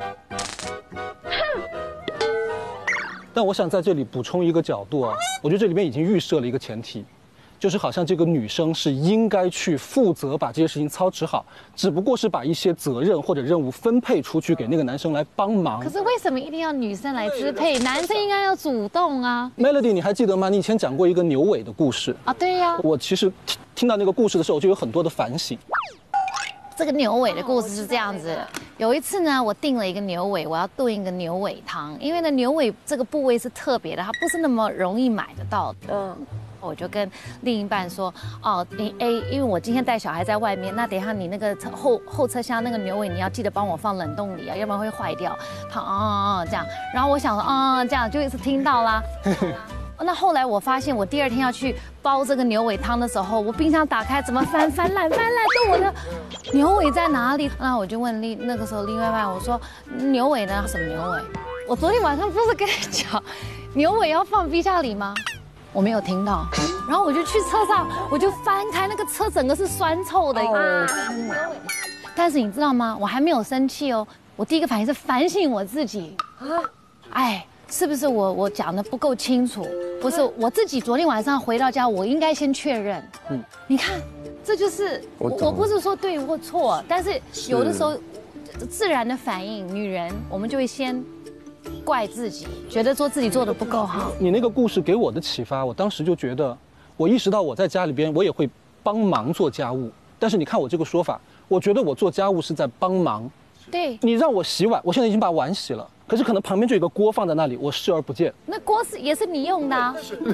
但我想在这里补充一个角度啊，我觉得这里面已经预设了一个前提。就是好像这个女生是应该去负责把这些事情操持好，只不过是把一些责任或者任务分配出去给那个男生来帮忙。 可是为什么一定要女生来支配？男生应该要主动啊。 Melody， 你还记得吗？你以前讲过一个牛尾的故事啊？对呀。 我其实听到那个故事的时候，就有很多的反省。 这个牛尾的故事是这样子，有一次呢，我订了一个牛尾，我要炖一个牛尾汤，因为呢牛尾这个部位是特别的，它不是那么容易买得到的。我就跟另一半说，哦，因为我今天带小孩在外面，那等一下你那个后车厢那个牛尾你要记得帮我放冷冻里啊，要不然会坏掉。他这样，然后我想说这样就一直听到啦。那后来我发现，我第2天要去煲这个牛尾汤的时候，我冰箱打开怎么翻烂，都我的牛尾在哪里？那我就问那个时候另外一半，我说牛尾呢？什么牛尾？我昨天晚上不是跟你讲，牛尾要放冰箱里吗？我没有听到，然后我就去车上，我就翻开那个车，整个是酸臭的。但是你知道吗？我还没有生气哦，我第一个反应是反省我自己哎，是不是我讲的不够清楚？不是我自己昨天晚上回到家，我应该先确认。你看，这就是我不是说对或错，但是有的时候自然的反应，女人我们就会先怪自己，觉得说自己做的不够好。 你那个故事给我的启发，我当时就觉得，我意识到我在家里边我也会帮忙做家务，但是你看我这个说法，我觉得我做家务是在帮忙。 对， 你让我洗碗，我现在已经把碗洗了，可是可能旁边就有一个锅放在那里，我视而不见。 那锅也是你用的啊。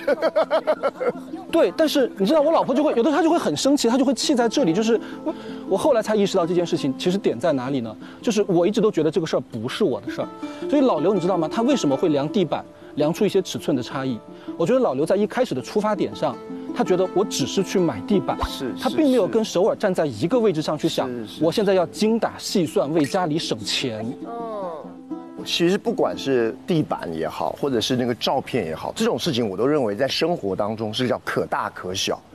对，但是你知道我老婆就会有的，她就会很生气，她就会气在这里。就是我后来才意识到这件事情其实点在哪里呢？就是我一直都觉得这个事儿不是我的事儿。所以老刘你知道吗？他为什么会量地板，量出一些尺寸的差异？我觉得老刘在一开始的出发点上，他觉得我只是去买地板，他并没有跟首尔站在一个位置上去想，我现在要精打细算为家里省钱。 其实不管是地板也好，或者是那个照片也好，这种事情我都认为在生活当中是叫可大可小。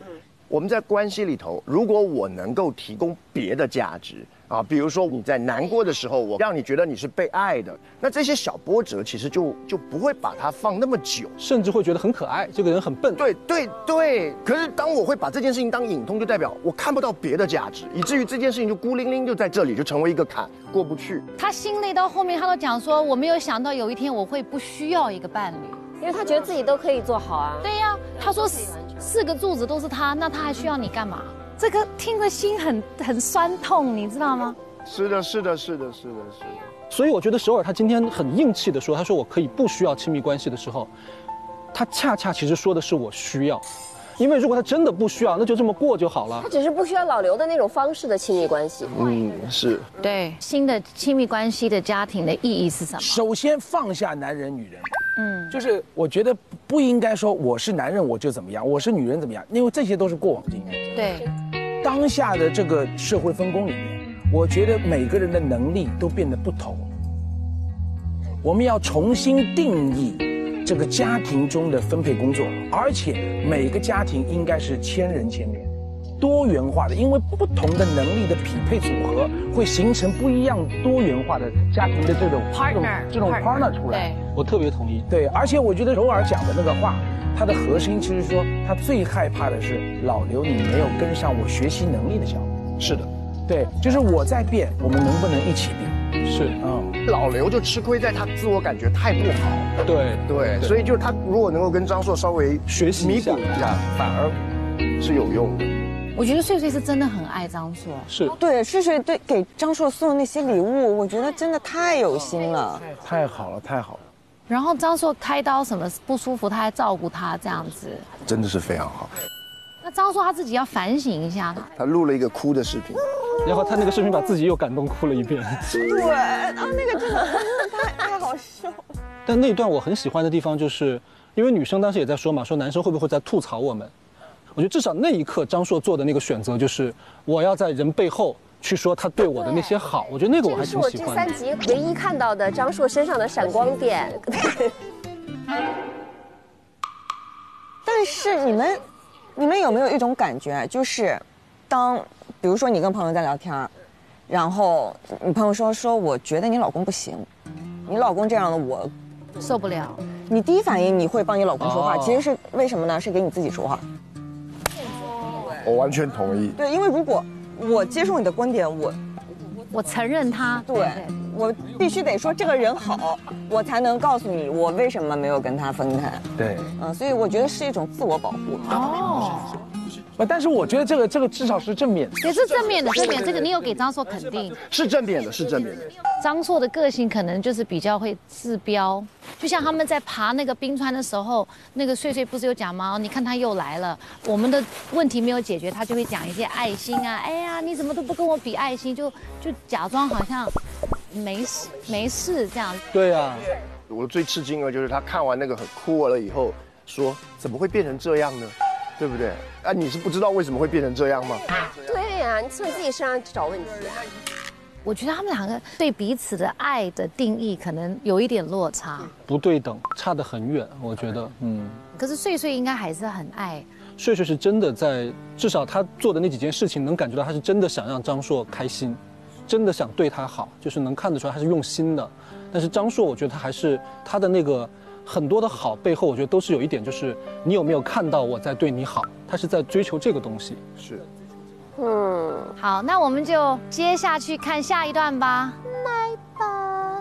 我们在关系里头，如果我能够提供别的价值啊，比如说你在难过的时候，我让你觉得你是被爱的，那这些小波折其实就不会把它放那么久， 甚至会觉得很可爱，这个人很笨。 对。可是当我会把这件事情当隐痛，就代表我看不到别的价值，以至于这件事情就孤零零就在这里，就成为一个坎，过不去。 他心累到后面，他都讲说，我没有想到有一天我会不需要一个伴侣， 因为他觉得自己都可以做好啊。 对呀，他说4个柱子都是他，那他还需要你干嘛？这个听着心很酸痛，你知道吗？ 是的。 所以我觉得首尔他今天很硬气的说，他说我可以不需要亲密关系的时候，他恰恰其实说的是我需要，因为如果他真的不需要，那就这么过就好了。 他只是不需要老刘的那种方式的亲密关系。 是。 对，新的亲密关系的家庭的意义是什么？ 首先放下男人女人。就是我觉得不应该说我是男人我就怎么样，我是女人怎么样，因为这些都是过往经验。 对， 当下的这个社会分工里面，我觉得每个人的能力都变得不同。我们要重新定义这个家庭中的分配工作，而且每个家庭应该是千人千面。多元化的，因为不同的能力的匹配组合会形成不一样多元化的家庭的这种 partner 出来。 我特别同意。 对，而且我觉得首尔讲的那个话，它的核心其实说他最害怕的是老刘你没有跟上我学习能力的效果。 是的， 对，就是我在变，我们能不能一起变？ 是， 老刘就吃亏在他自我感觉太不好。 对， 所以就是他如果能够跟张硕稍微学习弥补一下，反而是有用的。 我觉得穗穗是真的很爱张硕， 是对穗穗对给张硕送的那些礼物，我觉得真的太有心了， 太好了。 然后张硕开刀什么不舒服，他还照顾他这样子， 真的是非常好。 那张硕他自己要反省一下， 他录了一个哭的视频， 然后他那个视频把自己又感动哭了一遍。 对，然后那个真的太好笑了。 但那段我很喜欢的地方，就是因为女生当时也在说嘛，说男生会不会在吐槽我们？我觉得至少那一刻张硕做的那个选择，就是我要在人背后去说他对我的那些好，我觉得那个我还挺喜欢的。 这是我这3集唯一看到的张硕身上的闪光点。 但是你们有没有一种感觉，就是比如说你跟朋友在聊天，然后你朋友说我觉得你老公不行，你老公这样的我受不了， 你第一反应你会帮你老公说话，其实是为什么呢？是给你自己说话。 我完全同意。 对，因为如果我接受你的观点， 我承认他， 对，我必须得说这个人好，我才能告诉你我为什么没有跟他分开。 对， 所以我觉得是一种自我保护。 但是我觉得这个至少是正面的， 也是正面的，这个你有给张硕肯定， 是正面的。 张硕的个性可能就是比较会自标，就像他们在爬那个冰川的时候，那个穗穗不是有讲吗？你看他又来了，我们的问题没有解决，他就会讲一些爱心啊，哎呀，你怎么都不跟我比爱心，就假装好像没事这样。 对啊，我最吃惊的就是他看完那个很哭了以后，说怎么会变成这样呢？对不对？啊，你是不知道为什么会变成这样吗？ 对呀，你从自己身上找问题啊。 我觉得他们2个对彼此的爱的定义可能有一点落差， 不对等，差得很远。我觉得， 可是穗穗应该还是很爱。 穗穗是真的在，至少他做的那几件事情，能感觉到他是真的想让张硕开心，真的想对他好，就是能看得出来他是用心的。但是张硕，我觉得他还是他的那个。很多的好背后，我觉得都是有一点，就是你有没有看到我在对你好？他是在追求这个东西。 是。 好，那我们就接下去看下一段吧。来吧。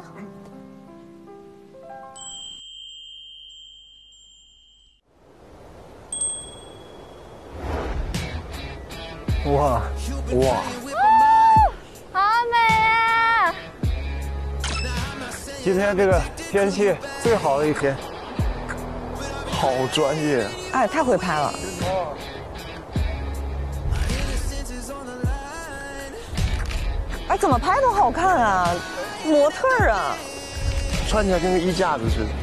哇， 好美啊！ 今天这个天气最好的一天， 好专业， 哎，太会拍了。哎，怎么拍都好看啊，模特儿啊， 穿起来跟个衣架子似的。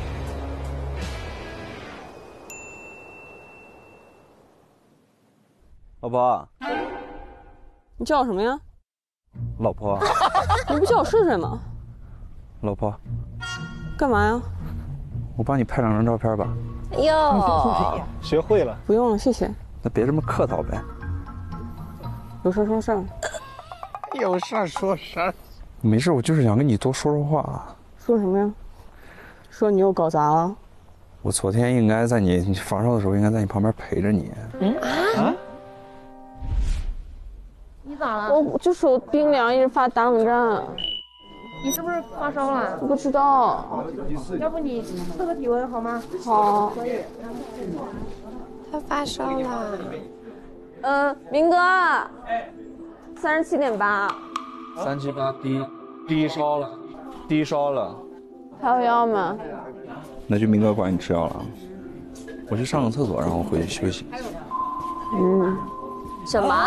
老婆， 你叫我什么呀？ 老婆， 你不叫我睡睡吗？ 老婆， 干嘛呀？ 我帮你拍2张照片吧。 哟， 学会了。 不用了，谢谢。 那别这么客套呗。 有事说事儿。 有事说事儿。 没事，我就是想跟你多说说话。 说什么呀？说你又搞砸了。 我昨天应该在你发烧的时候，应该在你旁边陪着你。 你咋了？ 我就手冰凉，一直发打冷战。 你是不是发烧了？ 不知道。 要不你测个体温好吗？ 好。 可以。 他发烧了。 明哥，37.8。 378低烧了，低烧了。 还有药吗？ 那就明哥管你吃药了。我去上个厕所，然后回去休息。 什么？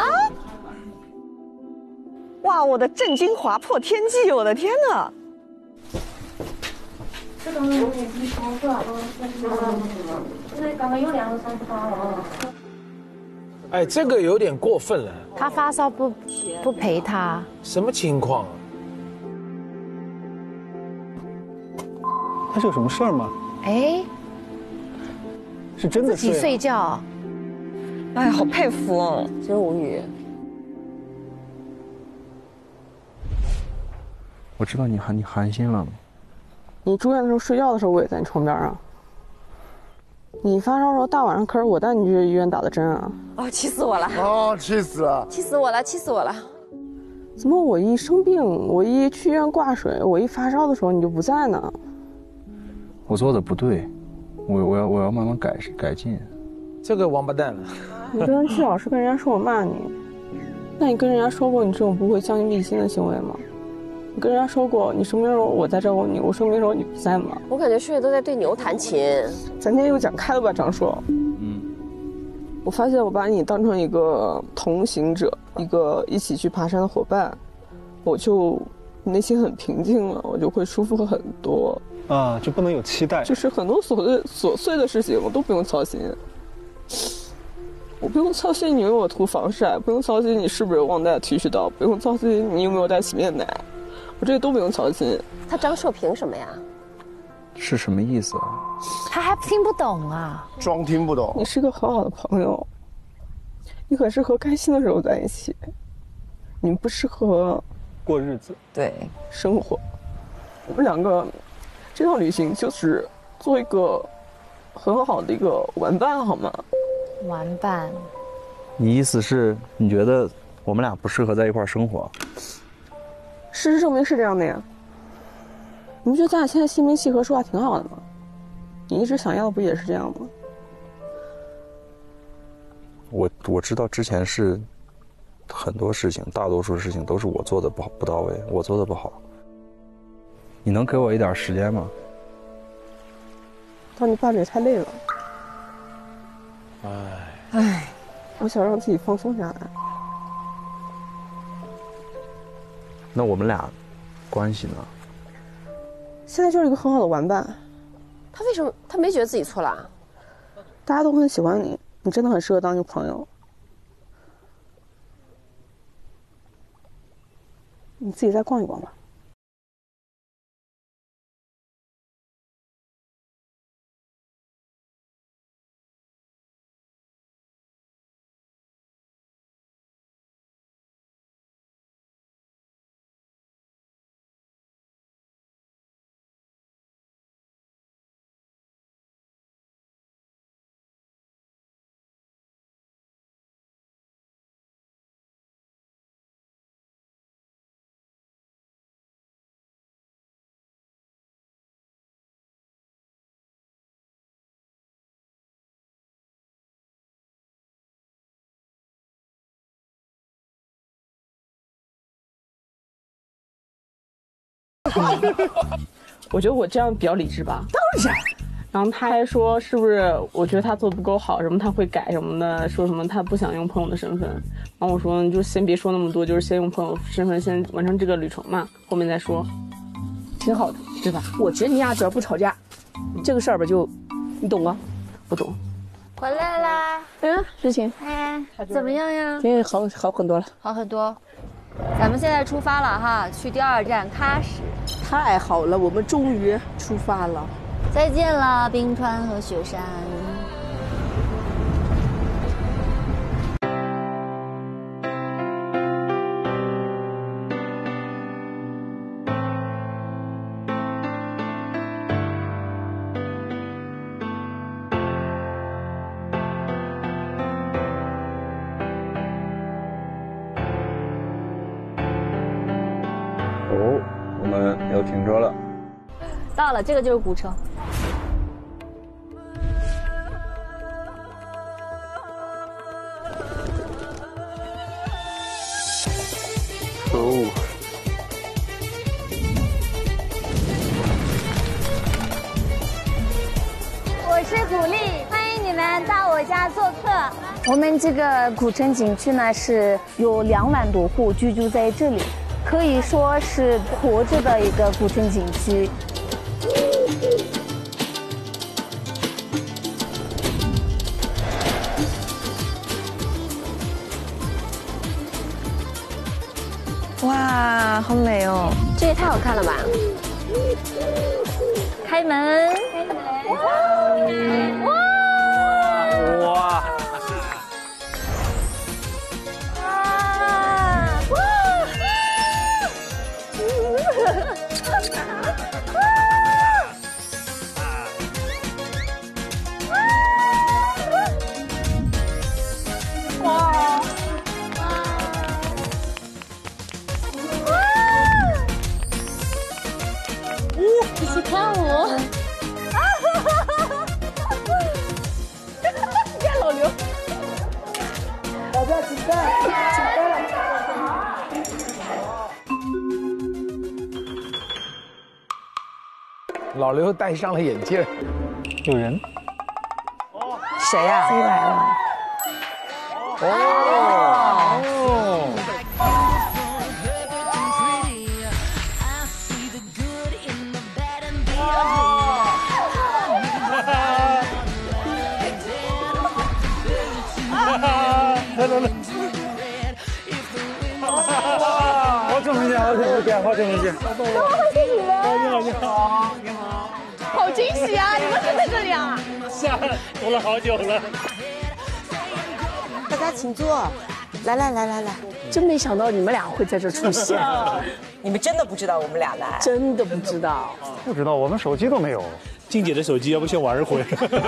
哇！我的震惊划破天际，我的天哪！ 这种有点低烧是吧？现在刚刚又量了38了。 哎，这个有点过分了。 他发烧不陪他， 什么情况啊？ 他是有什么事儿吗？ 哎， 是真的自己睡觉。 哎，好佩服哦， 真无语。 我知道你寒心了。 你住院的时候睡觉的时候，我也在你床边啊。你发烧的时候大晚上，可是我带你去医院打的针啊。 哦，气死我了！ 哦，气死了！ 气死我了！气死我了！ 怎么我一生病，我一去医院挂水，我一发烧的时候你就不在呢？ 我做的不对，我要慢慢改进。 这个王八蛋了！ 你跟人去老师跟人家说我骂你，那你跟人家说过你这种不会将心比心的行为吗？你跟人家说过你生病的时候我在照顾你，我生病的时候你不在吗？ 我感觉旭月都在对牛弹琴。 咱今天又讲开了吧，张硕。我发现我把你当成一个同行者，一个一起去爬山的伙伴，我就内心很平静了，我就会舒服很多。 啊，就不能有期待， 就是很多琐碎的事情我都不用操心。我不用操心你有没有涂防晒，不用操心你是不是忘带剃须刀，不用操心你有没有带洗面奶，我这些都不用操心。 他张硕凭什么呀？ 是什么意思啊？ 他还听不懂啊？ 装听不懂。 你是个很好的朋友，你很适合开心的时候在一起，你不适合过日子， 对生活。我们两个这趟旅行就是做一个很好的一个玩伴，好吗？ 玩伴？ 你意思是你觉得我们俩不适合在一块生活？ 事实证明是这样的呀。你不觉得咱俩现在心平气和说话挺好的吗？你一直想要的不也是这样吗？ 我知道之前是很多事情，大多数事情都是我做的不到位，我做的不好。你能给我一点时间吗？ 当你伴侣太累了。 哎， 我想让自己放松下来。 那我们俩关系呢？ 现在就是一个很好的玩伴。 他为什么他没觉得自己错了啊？ 大家都很喜欢你，你真的很适合当一个朋友。你自己再逛一逛吧。我觉得我这样比较理智吧。当然。然后他还说是不是我觉得他做的不够好，什么他会改什么的，说什么他不想用朋友的身份。然后我说你就先别说那么多，就是先用朋友身份先完成这个旅程嘛，后面再说。挺好的，对吧？我觉得你俩只要不吵架，这个事儿吧就，你懂吗？不懂。 回来啦。 事情。 哎，怎么样呀？ 好很多了。 好很多。咱们现在出发了哈，去第2站喀什。 太好了，我们终于出发了。 再见了，冰川和雪山。 到了，这个就是古城。 哦。 我是古丽，欢迎你们到我家做客。我们这个古城景区呢，是有2万多户居住在这里，可以说是活着的一个古城景区。 哇，好美哦！ 这也太好看了吧！ 开门，开门！哇！ 哇！ 一起跳舞！ 看老刘， 大家请看，请看。 老刘戴上了眼镜， 有人。 谁呀？ 谁来了？ 哦。 好久没见，好久没见，好久没见。 怎么会是你们？ 你好，你好。 好惊喜啊！你们是在这里啊？ 是啊，等了好久了。 大家请坐，来， 真没想到你们俩会在这出现。 你们真的不知道我们俩来？ 真的不知道。 不知道，我们手机都没有。 静姐的手机要不先玩一会。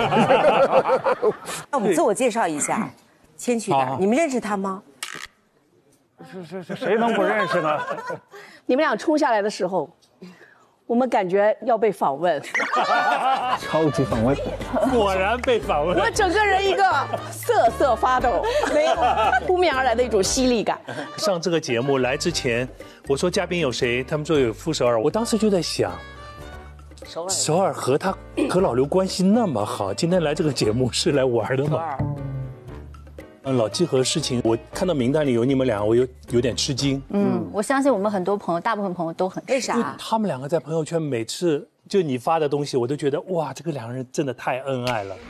那我们自我介绍一下，千曲的，你们认识他吗？ 是谁能不认识呢？ 你们俩冲下来的时候，我们感觉要被访问。 超级访问，果然被访问。 我整个人一个瑟瑟发抖，没有扑面而来的一种犀利感。 上这个节目来之前，我说嘉宾有谁，他们说有傅首尔，我当时就在想。首尔和老刘关系那么好，今天来这个节目是来玩的吗？老季和事情，我看到名单里有你们俩，我有点吃惊。 我相信我们很多朋友，大部分朋友都很吃惊。 为啥？ 他们两个在朋友圈每次就你发的东西，我都觉得哇，这个两个人真的太恩爱了。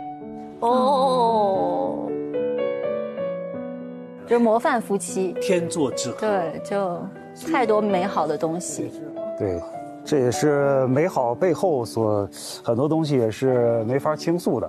哦，就是模范夫妻， 天作之合。 对，就太多美好的东西。 对，这也是美好背后很多东西也是没法倾诉的。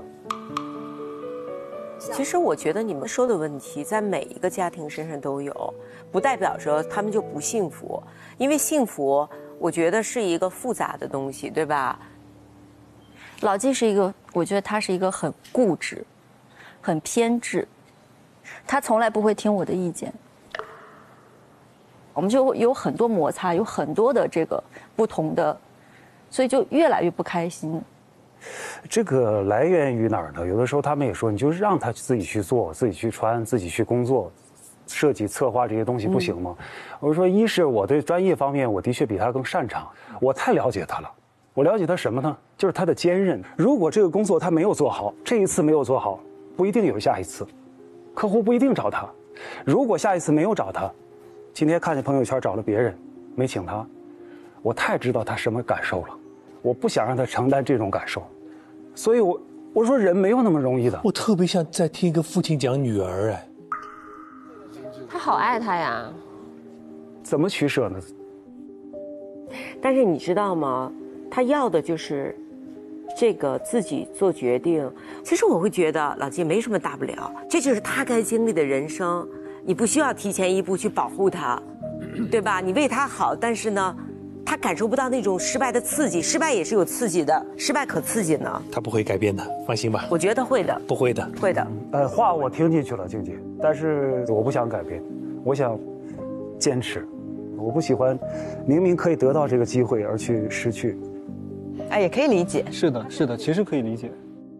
其实我觉得你们说的问题在每一个家庭身上都有，不代表着他们就不幸福，因为幸福我觉得是一个复杂的东西，对吧？ 老纪是一个，我觉得他是一个很固执、很偏执，他从来不会听我的意见，我们就有很多摩擦，有很多的这个不同的，所以就越来越不开心。 这个来源于哪儿呢？有的时候他们也说，你就让他自己去做，自己去穿，自己去工作，设计策划这些东西不行吗？我说，一是我对专业方面我的确比他更擅长，我太了解他了。我了解他什么呢？就是他的坚韧。如果这个工作他没有做好，这一次没有做好，不一定有下一次，客户不一定找他。如果下一次没有找他，今天看见朋友圈找了别人，没请他，我太知道他什么感受了。我不想让他承担这种感受，所以我说人没有那么容易的。 我特别像在听一个父亲讲女儿，哎， 他好爱他呀， 怎么取舍呢？ 但是你知道吗？他要的就是这个自己做决定。其实我会觉得老季没什么大不了，这就是他该经历的人生，你不需要提前一步去保护他，对吧？你为他好，但是呢，他感受不到那种失败的刺激，失败也是有刺激的，失败可刺激呢。 他不会改变的，放心吧。 我觉得会的。 不会的。 会的。 话我听进去了，静姐，但是我不想改变，我想坚持。我不喜欢明明可以得到这个机会而去失去。 哎，也可以理解。 是的，是的，其实可以理解。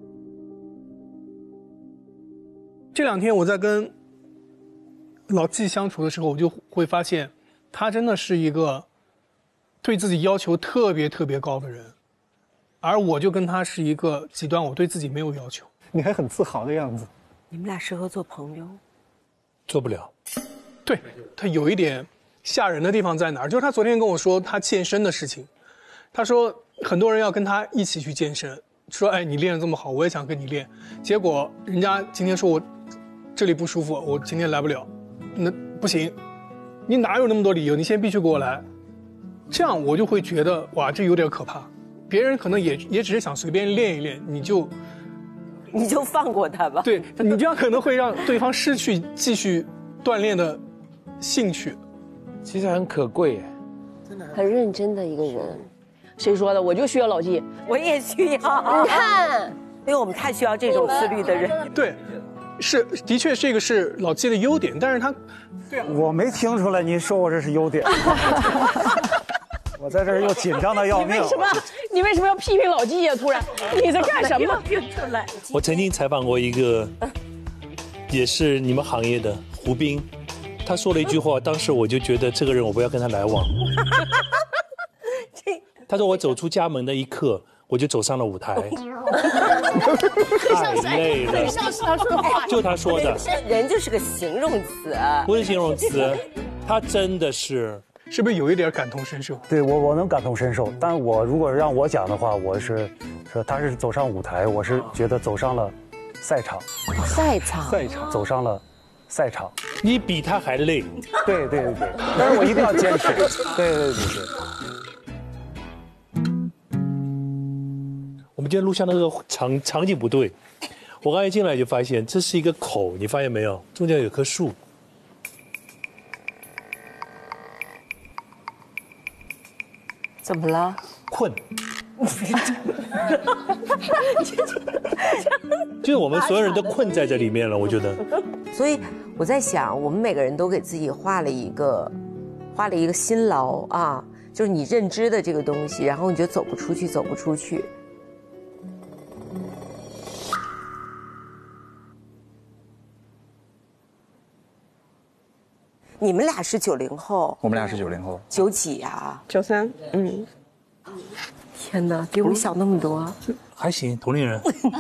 这2天我在跟老纪相处的时候，我就会发现，他真的是一个对自己要求特别特别高的人，而我就跟他是一个极端，我对自己没有要求。 你还很自豪的样子。 你们俩适合做朋友？ 做不了。对，他有一点吓人的地方在哪儿？就是他昨天跟我说他健身的事情，他说很多人要跟他一起去健身，说哎你练得这么好，我也想跟你练，结果人家今天说我这里不舒服，我今天来不了，那不行，你哪有那么多理由？你现在必须给我来，这样我就会觉得哇，这有点可怕。别人可能也只是想随便练一练，你就放过他吧。 对，你这样可能会让对方失去继续锻炼的兴趣。 其实很可贵， 很认真的一个人。 谁说的？我就需要老纪， 我也需要。你看，因为我们太需要这种自律的人。 对。是，的确这个是老纪的优点，但是他， 对啊，我没听出来您说我这是优点，我在这儿又紧张的要命。 你为什么要批评老纪呀？突然，你在干什么？ 我曾经采访过一个，也是你们行业的胡斌，他说了一句话，当时我就觉得这个人我不要跟他来往。他说我走出家门的一刻，我就走上了舞台。太累了，就他说的， 人就是个形容词， 不是形容词，他真的是不是有一点感同身受？ 对我能感同身受，但我如果让我讲的话，我是说他是走上舞台，我是觉得走上了赛场， 赛场走上了赛场， 你比他还累。 对，但是我一定要坚持。对。 我们今天录像的那个场景不对，我刚才进来就发现这是一个口，你发现没有？中间有棵树。 怎么了？ 困。就是我们所有人都困在这里面了，我觉得。 所以我在想，我们每个人都给自己画了一个辛劳啊，就是你认知的这个东西，然后你就走不出去。你们俩是90后， 我们俩是90后 ，9几啊 ？93。 天哪，比我们小那么多。 还行，同龄人。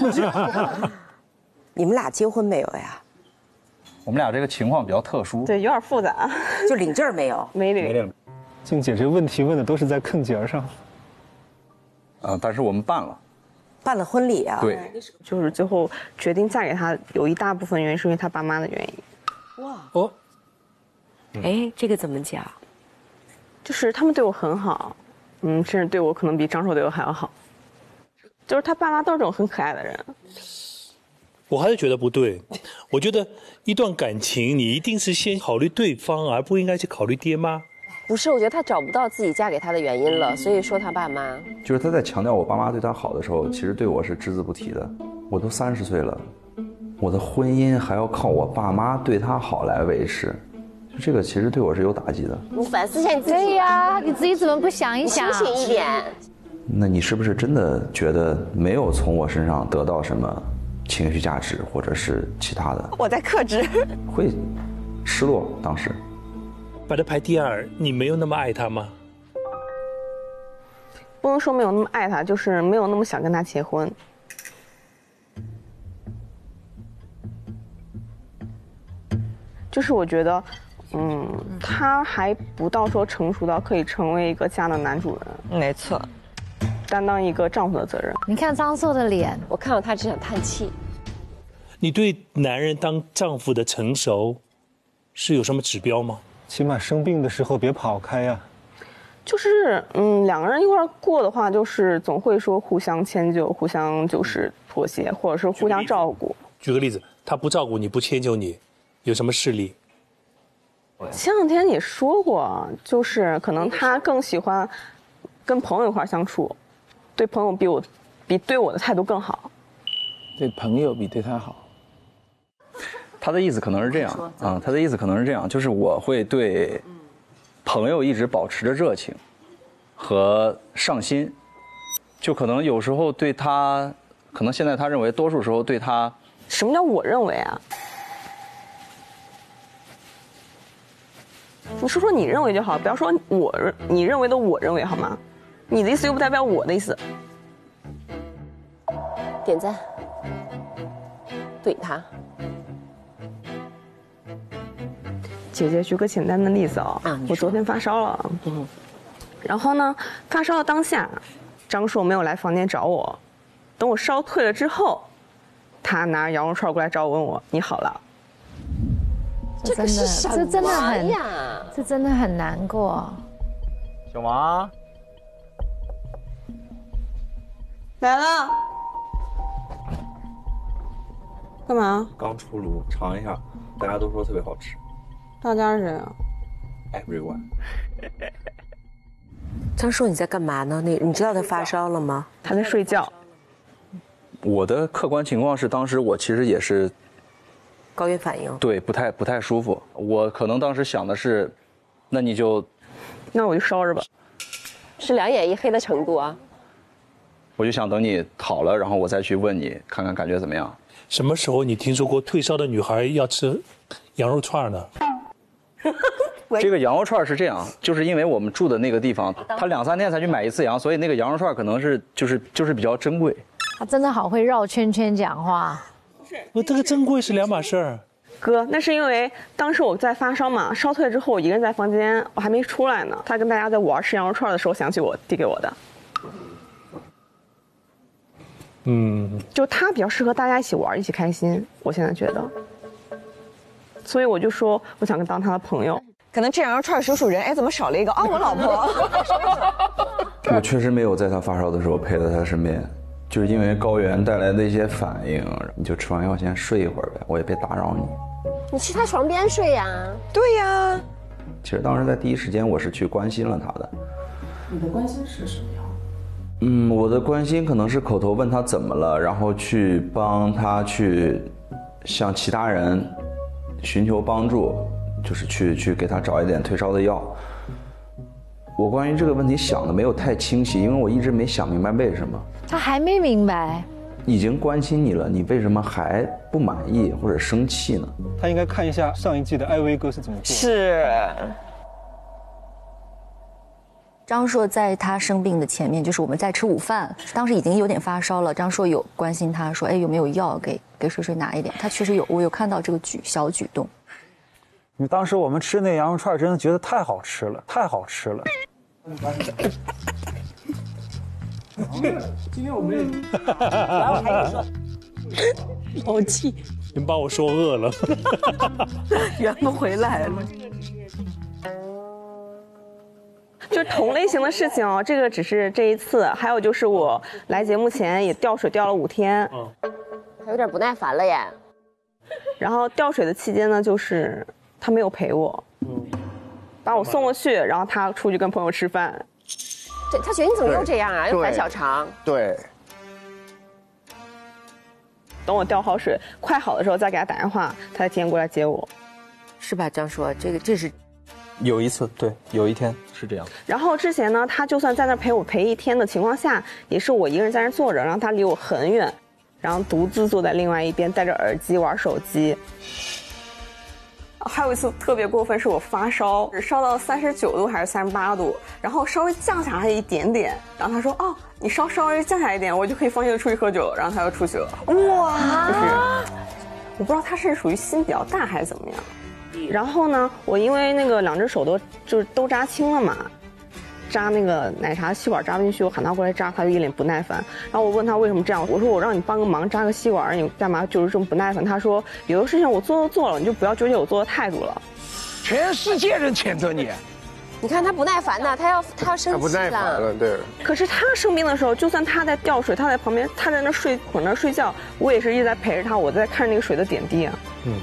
你们俩结婚没有呀？ 我们俩这个情况比较特殊， 对，有点复杂。 就领证没有？ 没领。 静姐这问题问的都是在坑节上。 但是我们办了婚礼啊。 对， 就是最后决定嫁给他，有一大部分原因是因为他爸妈的原因。 哇哦。哎，这个怎么讲？ 就是他们对我很好，甚至对我可能比张硕对我还要好。就是他爸妈都是这种很可爱的人。 我还是觉得不对，我觉得一段感情你一定是先考虑对方，而不应该去考虑爹妈。 不是，我觉得他找不到自己嫁给他的原因了，所以说他爸妈。 就是他在强调我爸妈对他好的时候，其实对我是只字不提的。我都30岁了，我的婚姻还要靠我爸妈对他好来维持。就这个其实对我是有打击的。 你反思一下你自己。 对呀，你自己怎么不想一想？ 清醒一点。 那你是不是真的觉得没有从我身上得到什么情绪价值，或者是其他的？ 我在克制。 会失落，当时。 把他排第2，你没有那么爱他吗？ 不能说没有那么爱他，就是没有那么想跟他结婚。就是我觉得。他还不到说成熟到可以成为一个家的男主人， 没错， 担当一个丈夫的责任。 你看张硕的脸， 我看到他只想叹气。 你对男人当丈夫的成熟是有什么指标吗？ 起码生病的时候别跑开呀。 就是两个人一块过的话，就是总会说互相迁就，互相就是妥协，或者是互相照顾。 举个例子，他不照顾你，不迁就你，有什么事例？ 前2天你说过，就是可能他更喜欢跟朋友一块相处，对朋友比对我的态度更好。 对朋友比对他好。 他的意思可能是这样啊，他的意思可能是这样，就是我会对朋友一直保持着热情和上心， 就可能有时候对他，可能现在他认为多数时候对他。 什么叫我认为啊？你说说你认为就好，不要说你认为的我认为好吗？你的意思又不代表我的意思。 点赞，怼他。 姐姐举个简单的例子啊，我昨天发烧了，然后呢，发烧的当下，张硕没有来房间找我，等我烧退了之后，他拿羊肉串过来找我，问我你好了。 这真的，这真的很呀，这真的很难过。 小王来了，干嘛？ 刚出炉，尝一下，大家都说特别好吃。 大家是谁啊 ？Everyone。 张硕，你在干嘛呢？你知道他发烧了吗？ 他在睡觉。 我的客观情况是，当时我其实也是高原反应， 对，不太舒服。我可能当时想的是，那我就烧着吧， 是两眼一黑的程度啊。 我就想等你好了，然后我再去问你，看看感觉怎么样。 什么时候你听说过退烧的女孩要吃羊肉串呢？ 这个羊肉串是这样，就是因为我们住的那个地方，他2、3天才去买一次羊，所以那个羊肉串可能是就是比较珍贵。 他真的好会绕圈圈讲话。 我这个珍贵是2码事儿。 哥，那是因为当时我在发烧嘛，烧退之后我一个人在房间，我还没出来呢。他跟大家在玩吃羊肉串的时候想起我，递给我的。就他比较适合大家一起玩，一起开心。我现在觉得，所以我就说我想当他的朋友。 可能这羊肉串数数人，哎，怎么少了一个？哦，我老婆。 我确实没有在他发烧的时候陪在他身边。就是因为高原带来的一些反应，你就吃完药先睡一会儿呗，我也别打扰你。 你去他床边睡呀？ 对呀。 其实当时在第一时间我是去关心了他的。 你的关心是什么样？ 我的关心可能是口头问他怎么了，然后去帮他去向其他人寻求帮助，就是去给他找一点退烧的药。我关于这个问题想的没有太清晰，因为我一直没想明白为什么。 他还没明白， 已经关心你了，你为什么还不满意或者生气呢？ 他应该看一下上一季的艾薇哥是怎么做的。 是。 张硕在他生病的前面，就是我们在吃午饭，当时已经有点发烧了。张硕有关心他说：“哎，有没有药给水水拿一点？”他确实有，我有看到这个小举动。 因为当时我们吃那羊肉串，真的觉得太好吃了，太好吃了。 今天我们也， 然后还有说，老气， 你把我说饿了， 圆不回来了。就同类型的事情哦，这个只是这一次，还有就是我来节目前也吊水吊了5天， 他有点不耐烦了耶。 然后吊水的期间呢，就是他没有陪我，把我送过去，然后他出去跟朋友吃饭。 对，他觉得你怎么又这样啊？又反小肠。 对。 等我吊好水快好的时候再给他打电话，他才提前过来接我。 是吧，张硕？这是。 有一次，对，有一天是这样。 然后之前呢，他就算在那陪我陪1天的情况下，也是我一个人在那坐着，然后他离我很远，然后独自坐在另外一边，戴着耳机玩手机。还有一次特别过分，是我发烧，烧到39度还是38度，然后稍微降下来一点点，然后他说：“哦，你稍微降下来一点，我就可以放心的出去喝酒了。”然后他又出去了。哇！就是我不知道他是属于心比较大还是怎么样。然后呢，我因为那个2只手都扎青了嘛，扎那个奶茶吸管扎不进去，我喊他过来扎，他就一脸不耐烦。然后我问他为什么这样，我说我让你帮个忙扎个吸管，你干嘛就是这么不耐烦？他说有的事情我做都做了，你就不要纠结我做的态度了。 全世界人谴责你。 你看他不耐烦呢，他要生气了。他不耐烦了，对。 可是他生病的时候，就算他在吊水，他在旁边，他在那混着睡觉，我也是一直在陪着他，我在看那个水的点滴啊。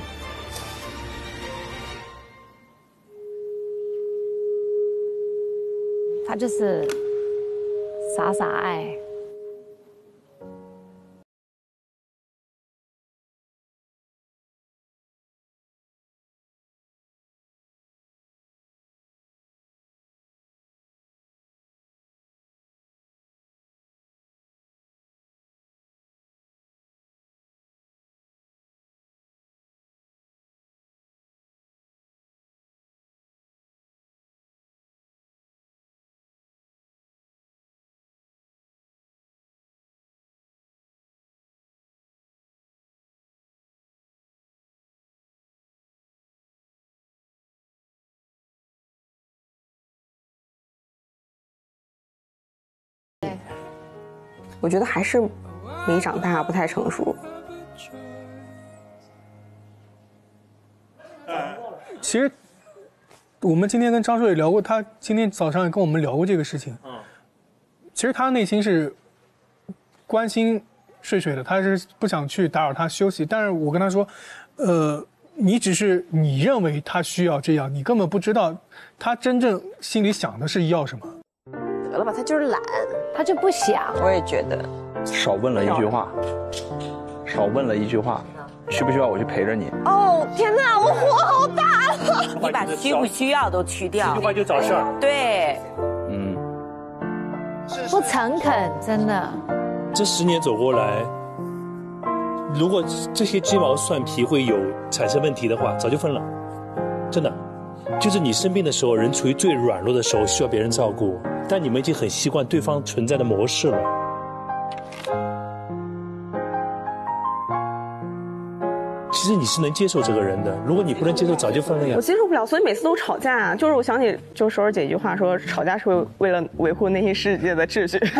他就是傻傻爱。 我觉得还是没长大，不太成熟。 其实我们今天跟张硕也聊过，他今天早上也跟我们聊过这个事情。其实他内心是关心睡睡的，他是不想去打扰他休息。但是我跟他说，你只是你认为他需要这样，你根本不知道他真正心里想的是要什么。 得了吧，他就是懒， 他就不想。 我也觉得， 少问了一句话，少问了一句话，需不需要我去陪着你？ 哦，天哪，我火好大了！ 你把需不需要都去掉， 这句话就找事儿。 对， 不诚恳，真的。 这10年走过来，如果这些鸡毛蒜皮会产生问题的话，早就分了。真的，就是你生病的时候，人处于最软弱的时候，需要别人照顾，但你们已经很习惯对方存在的模式了。其实你是能接受这个人的，如果你不能接受，早就分了呀。 我接受不了，所以每次都吵架啊。就是我想起就是守儿姐一句话说，吵架是为了维护内心世界的秩序。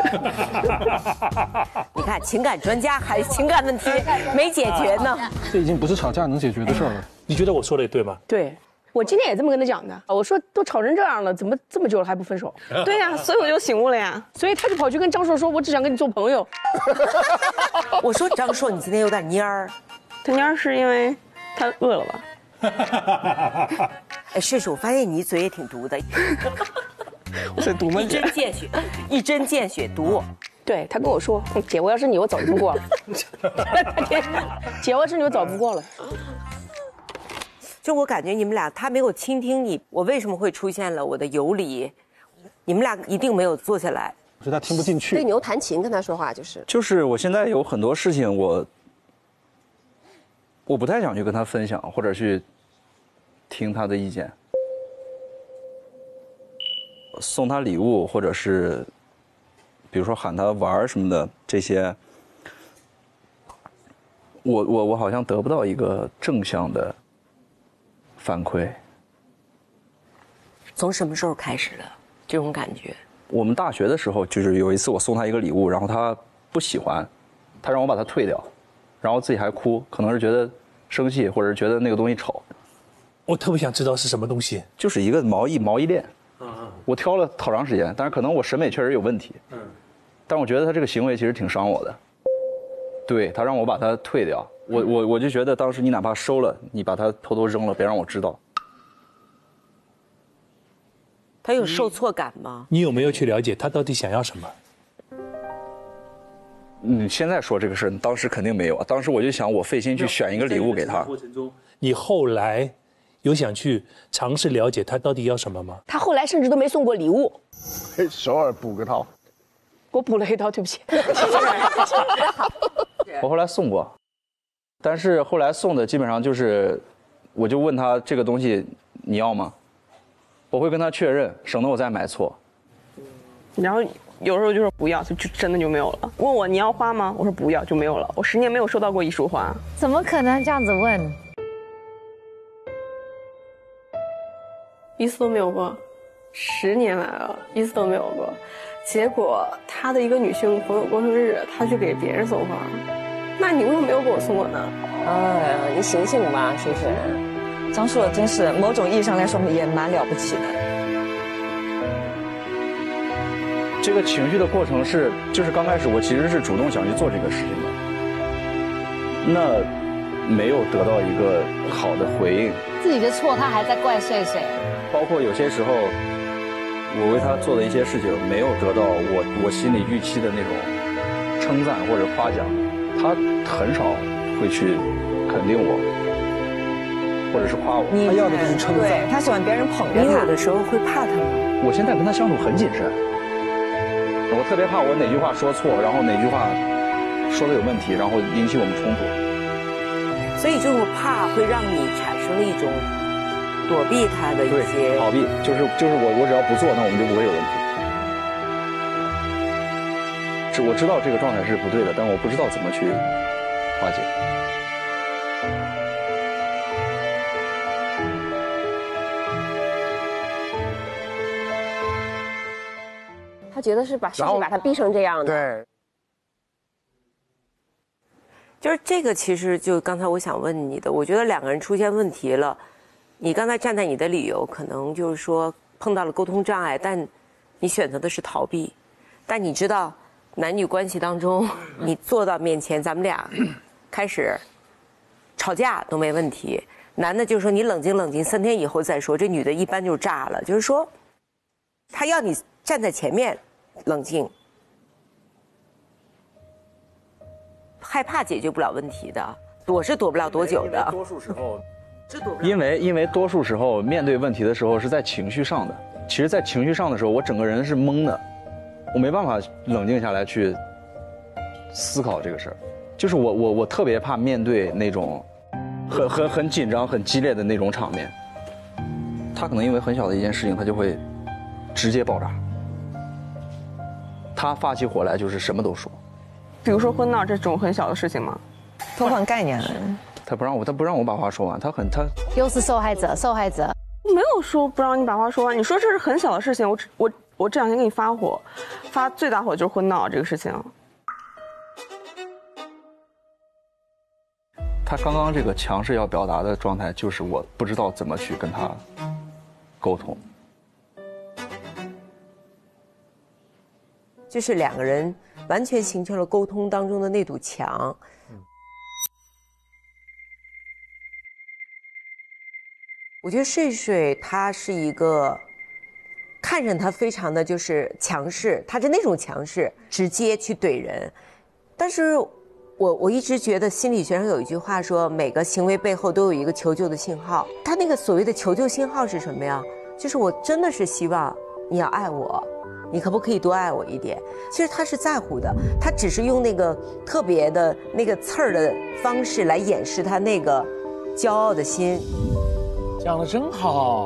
你看情感专家还情感问题没解决呢， 这已经不是吵架能解决的事儿了。 你觉得我说的对吗？ 对，我今天也这么跟他讲的。我说都吵成这样了，怎么这么久了还不分手？ 对呀，所以我就醒悟了呀。 所以他就跑去跟张硕说，我只想跟你做朋友。 我说张硕，你今天有点蔫儿。 他蔫儿是因为他饿了吧？ 哎，睡睡，我发现你嘴也挺毒的。 我嘴毒吗？ 一针见血，一针见血毒。 对他跟我说，姐，我要是你，我早就不过了。姐，我要是你，我早不过了。 就我感觉你们俩，他没有倾听你，我为什么会出现了我的游离？你们俩一定没有坐下来。 是他听不进去。 对牛弹琴跟他说话就是我现在有很多事情我不太想去跟他分享，或者去听他的意见，送他礼物，或者是比如说喊他玩什么的，这些我好像得不到一个正向的反馈。 从什么时候开始的这种感觉？ 我们大学的时候，就是有一次我送他一个礼物，然后他不喜欢，他让我把它退掉，然后自己还哭，可能是觉得生气，或者是觉得那个东西丑。 我特别想知道是什么东西， 就是一个毛衣链。我挑了好长时间，但是可能我审美确实有问题。但我觉得他这个行为其实挺伤我的。对，他让我把它退掉，我就觉得当时你哪怕收了，你把它偷偷扔了，别让我知道。 他有受挫感吗？ 你有没有去了解他到底想要什么？ 现在说这个事儿，当时肯定没有啊。当时我就想，我费心去选一个礼物给他。 过程中，你后来有想去尝试了解他到底要什么吗？ 他后来甚至都没送过礼物。 首尔补个套。 我补了一套，对不起。 我后来送过，但是后来送的基本上就是，我就问他这个东西你要吗？我会跟他确认，省得我再买错。 然后有时候就说不要，就真的就没有了。问我你要花吗？我说不要，就没有了。我10年没有收到过一束花。 怎么可能这样子问？ 一次都没有过，10年来了，一次都没有过。结果他的一个女性朋友过生日，他去给别人送花，那你为什么没有给我送我呢？ 哎，你醒醒吧，是不是？张硕真是某种意义上来说也蛮了不起的。 这个情绪的过程是，就是刚开始我其实是主动想去做这个事情的，那没有得到一个好的回应。 自己的错，他还在怪睡睡。 包括有些时候，我为他做的一些事情没有得到我心里预期的那种称赞或者夸奖，他很少会去肯定我，或者是夸我。 他要的就是称赞，对，他喜欢别人捧着他。 你有的时候会怕他吗？ 我现在跟他相处很谨慎，我特别怕我哪句话说错，然后哪句话说的有问题，然后引起我们冲突。 所以就是怕会让你产生了一种躲避他的一些逃避，就是我只要不做，那我们就不会有问题。我知道这个状态是不对的，但我不知道怎么去化解。 他觉得是把事情把他逼成这样的。 对。 就是这个，其实就刚才我想问你的，我觉得两个人出现问题了，你刚才站在你的理由，可能就是说碰到了沟通障碍，但你选择的是逃避，但你知道男女关系当中，你坐到面前，咱们俩开始吵架都没问题，男的就说你冷静冷静，3天以后再说，这女的一般就炸了，就是说他要你站在前面冷静。害怕解决不了问题的，躲是躲不了多久的。 多数时候，因为多数时候面对问题的时候是在情绪上的。其实，在情绪上的时候，我整个人是懵的，我没办法冷静下来去思考这个事儿。就是我特别怕面对那种很紧张、很激烈的那种场面。他可能因为很小的一件事情，他就会直接爆炸。他发起火来就是什么都说。 比如说婚闹这种很小的事情吗？ 偷换概念了。 他不让我把话说完，他又是受害者。 我没有说不让你把话说完，你说这是很小的事情，我这两天给你发火，发最大火就是婚闹这个事情。 他刚刚这个强势要表达的状态，就是我不知道怎么去跟他沟通。 就是两个人完全形成了沟通当中的那堵墙。我觉得睡睡他是一个，看上他非常的就是强势，他是那种强势，直接去怼人。但是我一直觉得心理学上有一句话说，每个行为背后都有一个求救的信号。他那个所谓的求救信号是什么呀？就是我真的是希望你要爱我。你可不可以多爱我一点？其实他是在乎的，他只是用那个特别的那个刺儿的方式来掩饰他那个骄傲的心。 讲得真好。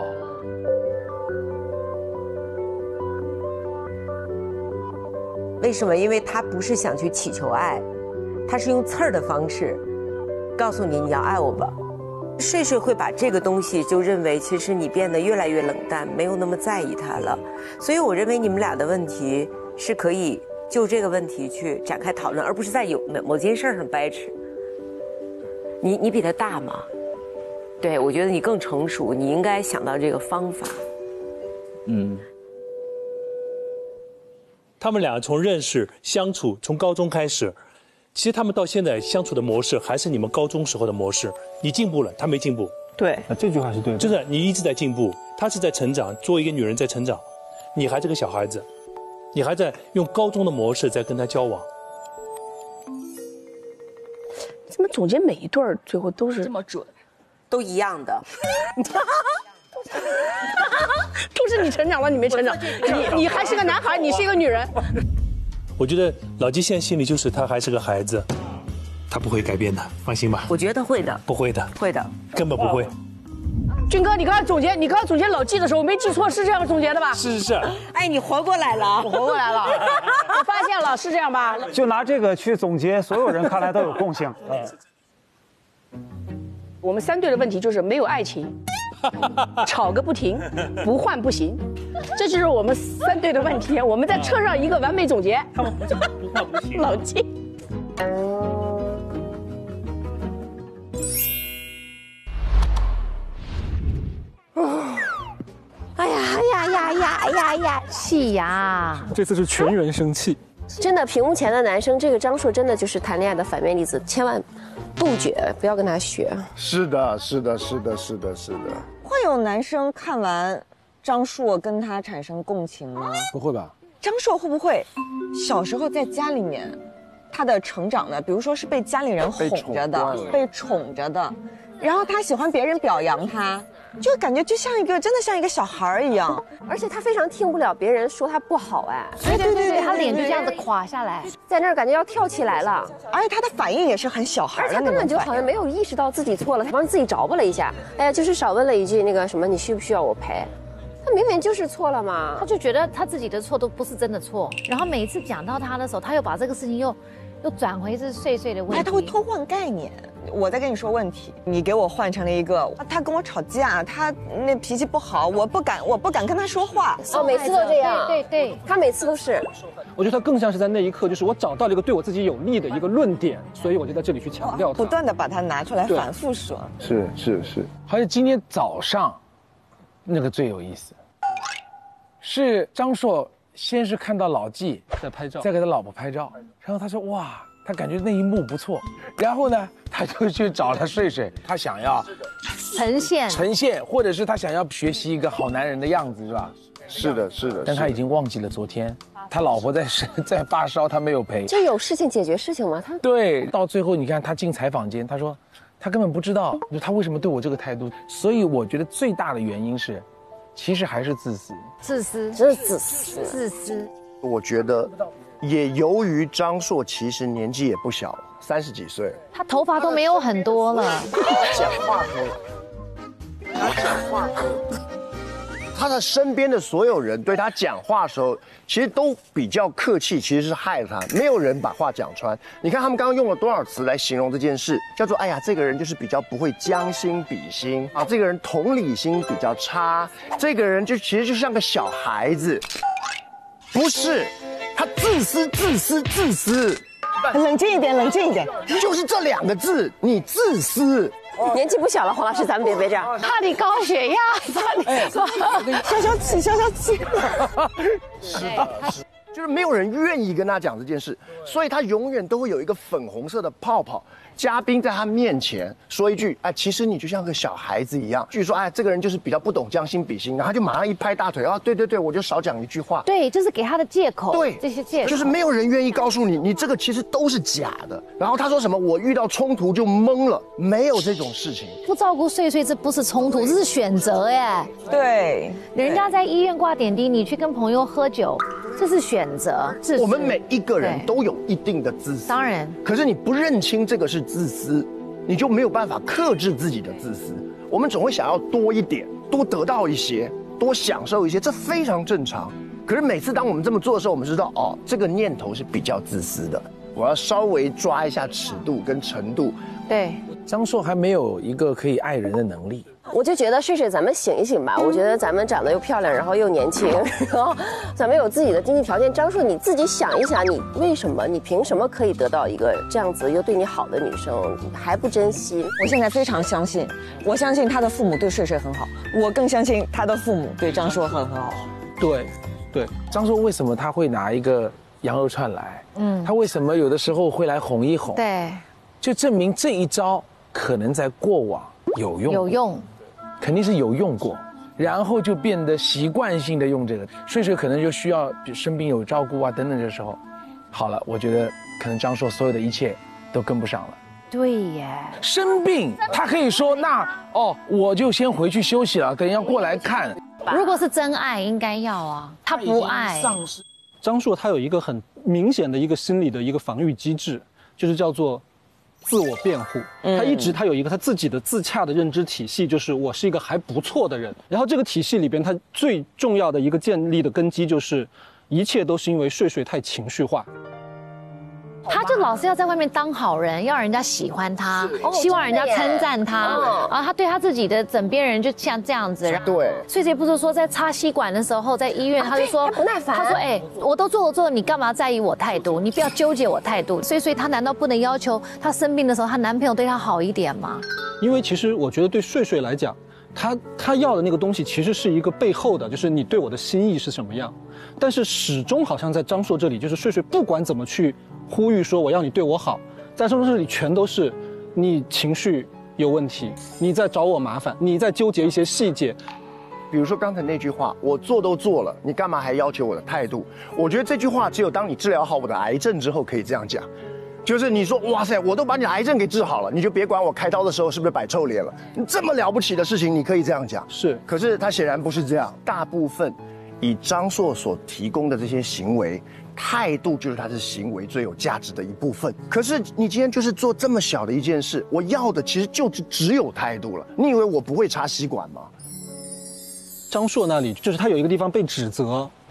为什么？因为他不是想去祈求爱，他是用刺儿的方式告诉你要爱我吧。睡睡会把这个东西就认为，其实你变得越来越冷淡，没有那么在意他了。所以我认为你们俩的问题是可以就这个问题去展开讨论，而不是在某件事上掰扯。你比他大吗？对，我觉得你更成熟，你应该想到这个方法。 他们俩从认识相处，从高中开始。其实他们到现在相处的模式还是你们高中时候的模式，你进步了，他没进步。 对， 这句话是对的。 就是你一直在进步，他是在成长，作为一个女人在成长，你还是个小孩子，你还在用高中的模式在跟他交往。 怎么总结每一对儿最后都是这么准， 都一样的？ 都是你成长了，你没成长，你还是个男孩，你是一个女人。 我觉得老纪现在心里就是他还是个孩子，他不会改变的，放心吧。 我觉得会的。 不会的。 会的。 根本不会。 军哥，你刚刚总结老纪的时候，我没记错，是这样总结的吧？ 是。 哎，你活过来了， 我活过来了，我发现了，是这样吧？ 就拿这个去总结，所有人看来都有共性。 我们3对的问题就是没有爱情，吵个不停，不换不行，这就是我们3对的问题。我们在车上一个完美总结。 他们不换不行。 老纪。 哎呀，气呀！ 这次是全员生气。 真的，屏幕前的男生，这个张硕真的就是谈恋爱的反面例子，千万杜绝，不要跟他学。 是的。 会有男生看完张硕跟他产生共情吗？ 不会吧？ 张硕会不会小时候在家里面，他的成长呢？比如说是被家里人哄着的，被宠着的，然后他喜欢别人表扬他。就感觉就像真的像一个小孩一样， 而且他非常听不了别人说他不好，哎， 对，他脸就这样子垮下来， 在那儿感觉要跳起来了， 而且他的反应也是很小孩的那种反应， 而且他根本就好像没有意识到自己错了，他帮自己找补了一下，哎呀，就是少问了一句那个什么，你需不需要我陪？他明明就是错了嘛， 他就觉得他自己的错都不是真的错，然后每一次讲到他的时候，他又把这个事情又转回是碎碎的问题， 他会偷换概念。我在跟你说问题，你给我换成了一个他跟我吵架，他那脾气不好，我不敢跟他说话。 每次都这样， 对， 他每次都是。 我觉得他更像是在那一刻，就是我找到了一个对我自己有利的一个论点，所以我就在这里去强调它， 不断的把它拿出来反复说。 是，好像今天早上，那个最有意思，是张硕先是看到老纪在拍照， 在给他老婆拍照，然后他说哇，他感觉那一幕不错，然后呢，他就去找了睡睡，他想要呈现，或者是他想要学习一个好男人的样子，是吧？ 是的， 但他已经忘记了昨天他老婆在发烧，他没有陪。 这有事情解决事情吗？他对，到最后你看他进采访间，他说他根本不知道他为什么对我这个态度，所以我觉得最大的原因是，其实还是自私。 这是自私。 我觉得也由于张硕其实年纪也不小了，30几岁了， 他头发都没有很多了。 他的身边的所有人对他讲话的时候，其实都比较客气，其实是害了他，没有人把话讲穿。你看他们刚刚用了多少词来形容这件事，叫做哎呀，这个人就是比较不会将心比心啊，这个人同理心比较差，这个人就其实就像个小孩子，不是，他自私。 冷静一点， 就是这2个字，你自私。 年纪不小了，黄老师，咱们别这样， 怕你高血压， 消气。 是的，就是没有人愿意跟他讲这件事，所以他永远都会有一个粉红色的泡泡。嘉宾在他面前说一句，哎，其实你就像个小孩子一样。据说，哎，这个人就是比较不懂将心比心，然后他就马上一拍大腿，啊，对，我就少讲一句话。 对，这是给他的借口。 对， 这些借口就是没有人愿意告诉你，你这个其实都是假的。然后他说什么，我遇到冲突就懵了，没有这种事情。 不照顾睡睡，这不是冲突，这是选择耶。 对， 人家在医院挂点滴，你去跟朋友喝酒，这是选择。 我们每一个人都有一定的自私， 当然， 可是你不认清这个是自私，你就没有办法克制自己的自私。我们总会想要多一点，多得到一些，多享受一些，这非常正常。可是每次当我们这么做的时候，我们知道哦，这个念头是比较自私的，我要稍微抓一下尺度跟程度。 对， 张硕还没有一个可以爱人的能力。 我就觉得睡睡，咱们醒一醒吧。我觉得咱们长得又漂亮，然后又年轻，然后咱们有自己的经济条件。张硕，你自己想一想，你为什么，你凭什么可以得到一个这样子又对你好的女生，还不珍惜？ 我现在非常相信，我相信他的父母对睡睡很好，我更相信他的父母对张硕很好。 对，张硕为什么他会拿一个羊肉串来？他为什么有的时候会来哄一哄？ 对， 就证明这一招可能在过往有用。肯定是有用过，然后就变得习惯性的用这个。睡睡可能就需要生病有照顾啊等等的时候，好了，我觉得可能张硕所有的一切都跟不上了。 对耶， 生病他可以说那我就先回去休息了，等一下过来看。 如果是真爱应该要啊，他不爱。 张硕他有一个很明显的一个心理的一个防御机制，就是叫做自我辩护。他有一个他自己的自洽的认知体系，就是我是一个还不错的人。然后这个体系里边，他最重要的一个建立的根基就是一切都是因为睡睡太情绪化。 他就老是要在外面当好人，要人家喜欢他，希望人家称赞他。啊，他对他自己的枕边人就像这样子。 对。 睡睡不是说在插吸管的时候，在医院他就说不耐烦。 他说我都做，你干嘛在意我态度？你不要纠结我态度。所以他难道不能要求他生病的时候，她男朋友对她好一点吗？ 因为其实我觉得对睡睡来讲，他要的那个东西其实是一个背后的，就是你对我的心意是什么样。但是始终好像在张硕这里，就是睡睡不管怎么去呼吁说我要你对我好，在张硕这里全都是你情绪有问题，你在找我麻烦，你在纠结一些细节。 比如说刚才那句话，我做都做了，你干嘛还要求我的态度？我觉得这句话只有当你治疗好我的癌症之后可以这样讲。就是你说哇塞，我都把你癌症给治好了，你就别管我开刀的时候是不是摆臭脸了。你这么了不起的事情，你可以这样讲。 是， 可是他显然不是这样。大部分以张硕所提供的这些行为，态度就是他的行为最有价值的一部分。可是你今天就是做这么小的一件事，我要的其实就只有态度了。你以为我不会插吸管吗？ 张硕那里就是他有一个地方被指责，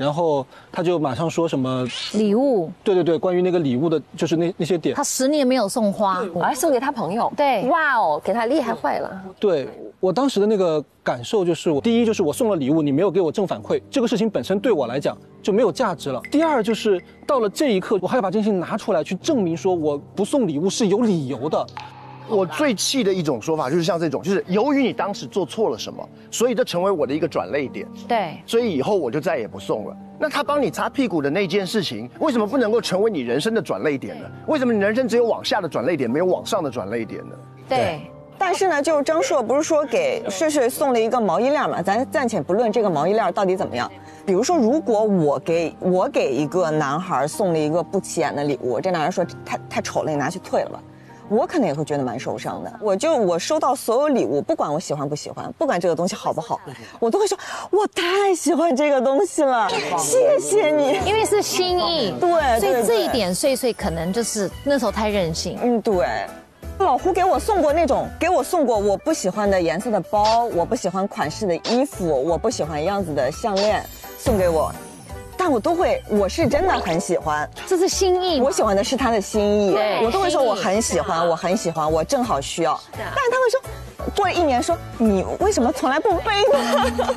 然后他就马上说什么礼物， 对对对，关于那个礼物的，就是那些点。 他10年没有送花， 还送给他朋友。 对， 哇哦，给他厉害坏了。 对我当时的那个感受就是，第一就是我送了礼物，你没有给我正反馈，这个事情本身对我来讲就没有价值了。第二就是到了这一刻，我还要把这件事情拿出来去证明说我不送礼物是有理由的。 我最气的一种说法就是像这种，就是由于你当时做错了什么，所以这成为我的一个转捩点。 对， 所以以后我就再也不送了。那他帮你擦屁股的那件事情，为什么不能够成为你人生的转捩点呢？为什么你人生只有往下的转捩点，没有往上的转捩点呢？ 对。 但是呢，就是张硕不是说给睡睡送了一个毛衣链嘛？咱暂且不论这个毛衣链到底怎么样。比如说，如果我给一个男孩送了一个不起眼的礼物，这男孩说太丑了，你拿去退了吧。我可能也会觉得蛮受伤的。我收到所有礼物，不管我喜欢不喜欢，不管这个东西好不好，我都会说我太喜欢这个东西了，谢谢你， 因为是心意。 对， 所以这一点睡睡可能就是那时候太任性。 嗯，对。老胡给我送过我不喜欢的颜色的包，我不喜欢款式的衣服，我不喜欢样子的项链，送给我。但我都会，我是真的很喜欢， 这是心意。 我喜欢的是他的心意，我都会说我很喜欢，我很喜欢，我正好需要。但是他会说，过了1年说你为什么从来不背呢？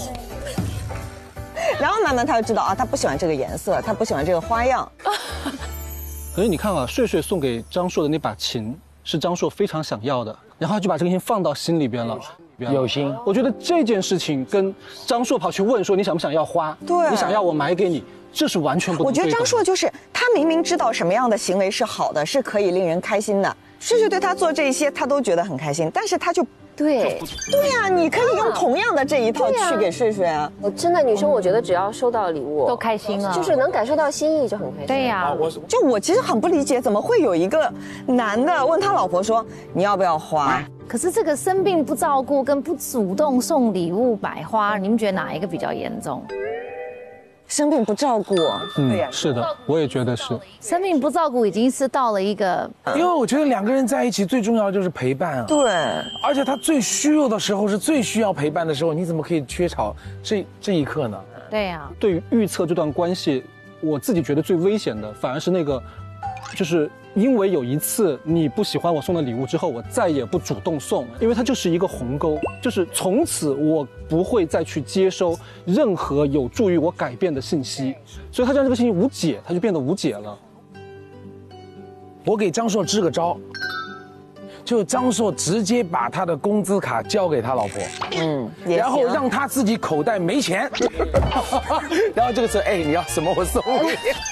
然后慢慢他就知道啊，他不喜欢这个颜色，他不喜欢这个花样。 可是你看啊，睡睡送给张硕的那把琴是张硕非常想要的，然后他就把这个心放到心里边了。 有心， 我觉得这件事情跟张硕跑去问说你想不想要花， 对， 你想要我买给你，这是完全不同。 我觉得张硕就是他明明知道什么样的行为是好的，是可以令人开心的，睡睡对他做这些他都觉得很开心，但是他就对呀，你可以用同样的这一套去给睡睡啊。 我真的女生，我觉得只要收到礼物都开心了， 就是能感受到心意就很开心。 对呀， 我其实很不理解，怎么会有一个男的问他老婆说你要不要花？ 可是这个生病不照顾跟不主动送礼物买花，你们觉得哪一个比较严重？ 生病不照顾， 是的，我也觉得是。 生病不照顾已经是到了一个， 因为我觉得2个人在一起最重要的就是陪伴啊。 对， 而且他最虚弱的时候是最需要陪伴的时候，你怎么可以缺少这一刻呢？ 对呀。 对于预测这段关系，我自己觉得最危险的反而是那个，就是因为有一次你不喜欢我送的礼物之后，我再也不主动送，因为它就是一个鸿沟，就是从此我不会再去接收任何有助于我改变的信息，所以他让这个事情无解，他就变得无解了。 我给张硕支个招，就张硕直接把他的工资卡交给他老婆，然后让他自己口袋没钱，然后这个时候，你要什么我送你。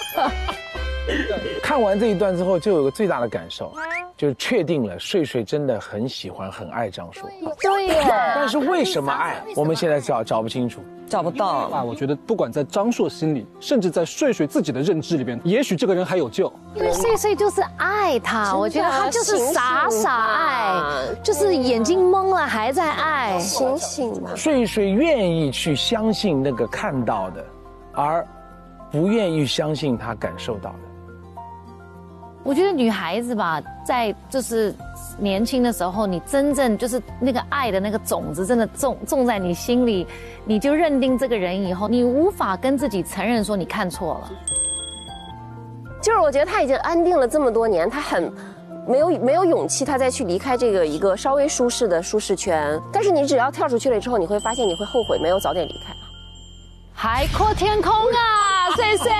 看完这一段之后，就有个最大的感受，就是确定了睡睡真的很喜欢、很爱张硕。 对耶。 但是为什么爱，我们现在找不清楚， 找不到啊。我觉得不管在张硕心里，甚至在睡睡自己的认知里边，也许这个人还有救。 因为睡睡就是爱他，我觉得他就是傻傻爱，就是眼睛蒙了还在爱， 醒醒吧。 睡睡愿意去相信那个看到的，而不愿意相信他感受到的。 我觉得女孩子吧，在就是年轻的时候，你真正就是那个爱的那个种子真的种在你心里，你就认定这个人以后，你无法跟自己承认说你看错了。 就是我觉得他已经安定了这么多年，他很没有勇气，他再去离开这个一个稍微舒适的舒适圈。但是你只要跳出去了之后，你会发现你会后悔没有早点离开。 海阔天空啊，睡睡。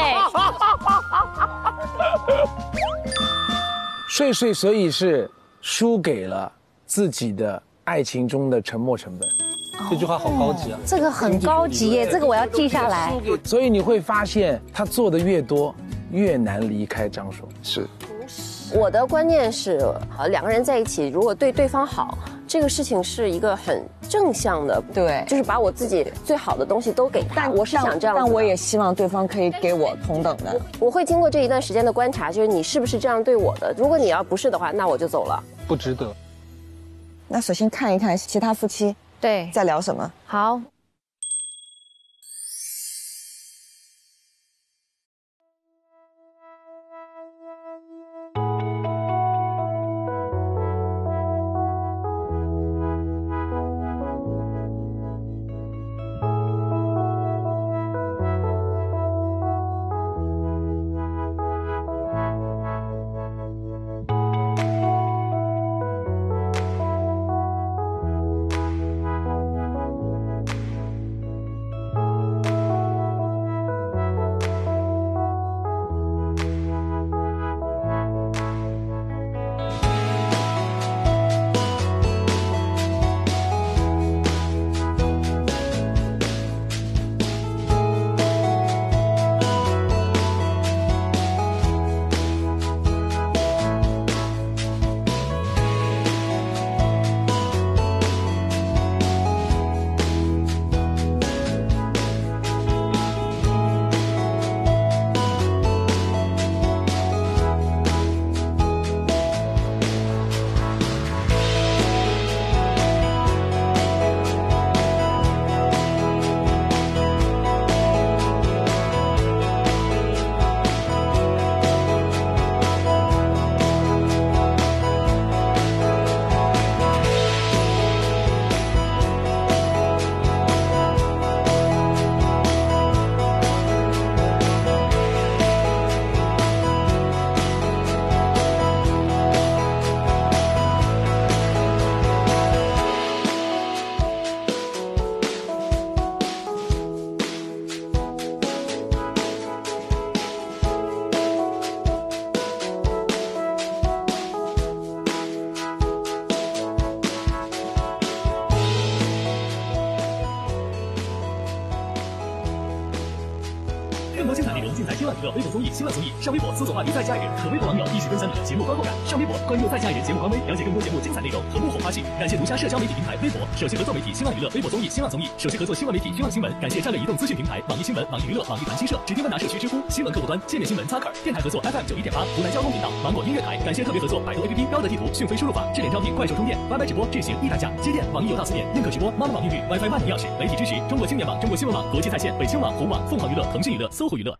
睡睡所以是输给了自己的爱情中的沉没成本。 这句话好高级啊！ 这个很高级耶，这个我要记下来。 所以你会发现，他做的越多，越难离开张硕。 是。 我的观念是，2个人在一起，如果对对方好，这个事情是一个很正向的， 对， 就是把我自己最好的东西都给他。我是想这样， 但我也希望对方可以给我同等的。 我会经过这一段时间的观察，就是你是不是这样对我的。如果你要不是的话，那我就走了。 不值得。 那索性看一看其他夫妻对在聊什么。 好。 更多精彩内容尽在新浪娱乐微博综艺、新浪综艺。上微博搜索话题再加一人，和微博网友一起分享你节目观后感。上微博关注再加一人节目官微，了解更多节目精彩内容和幕后花絮。感谢独家社交媒体平台微博，首席合作媒体新浪娱乐微博综艺、新浪综艺，首席合作新闻媒体新浪新闻。感谢战略移动资讯平台网易新闻、网易娱乐、网易谈新社、指定问答社区知乎、新闻客户端、界面新闻、Tucker 电台合作 FM 91.8，湖南交通频道、芒果音乐台。感谢特别合作百度 APP、高德地图、讯飞输入法、智联招聘、快手充电、歪歪直播、智行、易大家、接电、网易有道词典、认可直播、妈妈网韵律、WiFi 万能钥匙、媒体支持、中国青年网、中国新闻网、国际在线、北青网、红网、凤凰娱乐、腾讯娱乐、搜狐娱乐。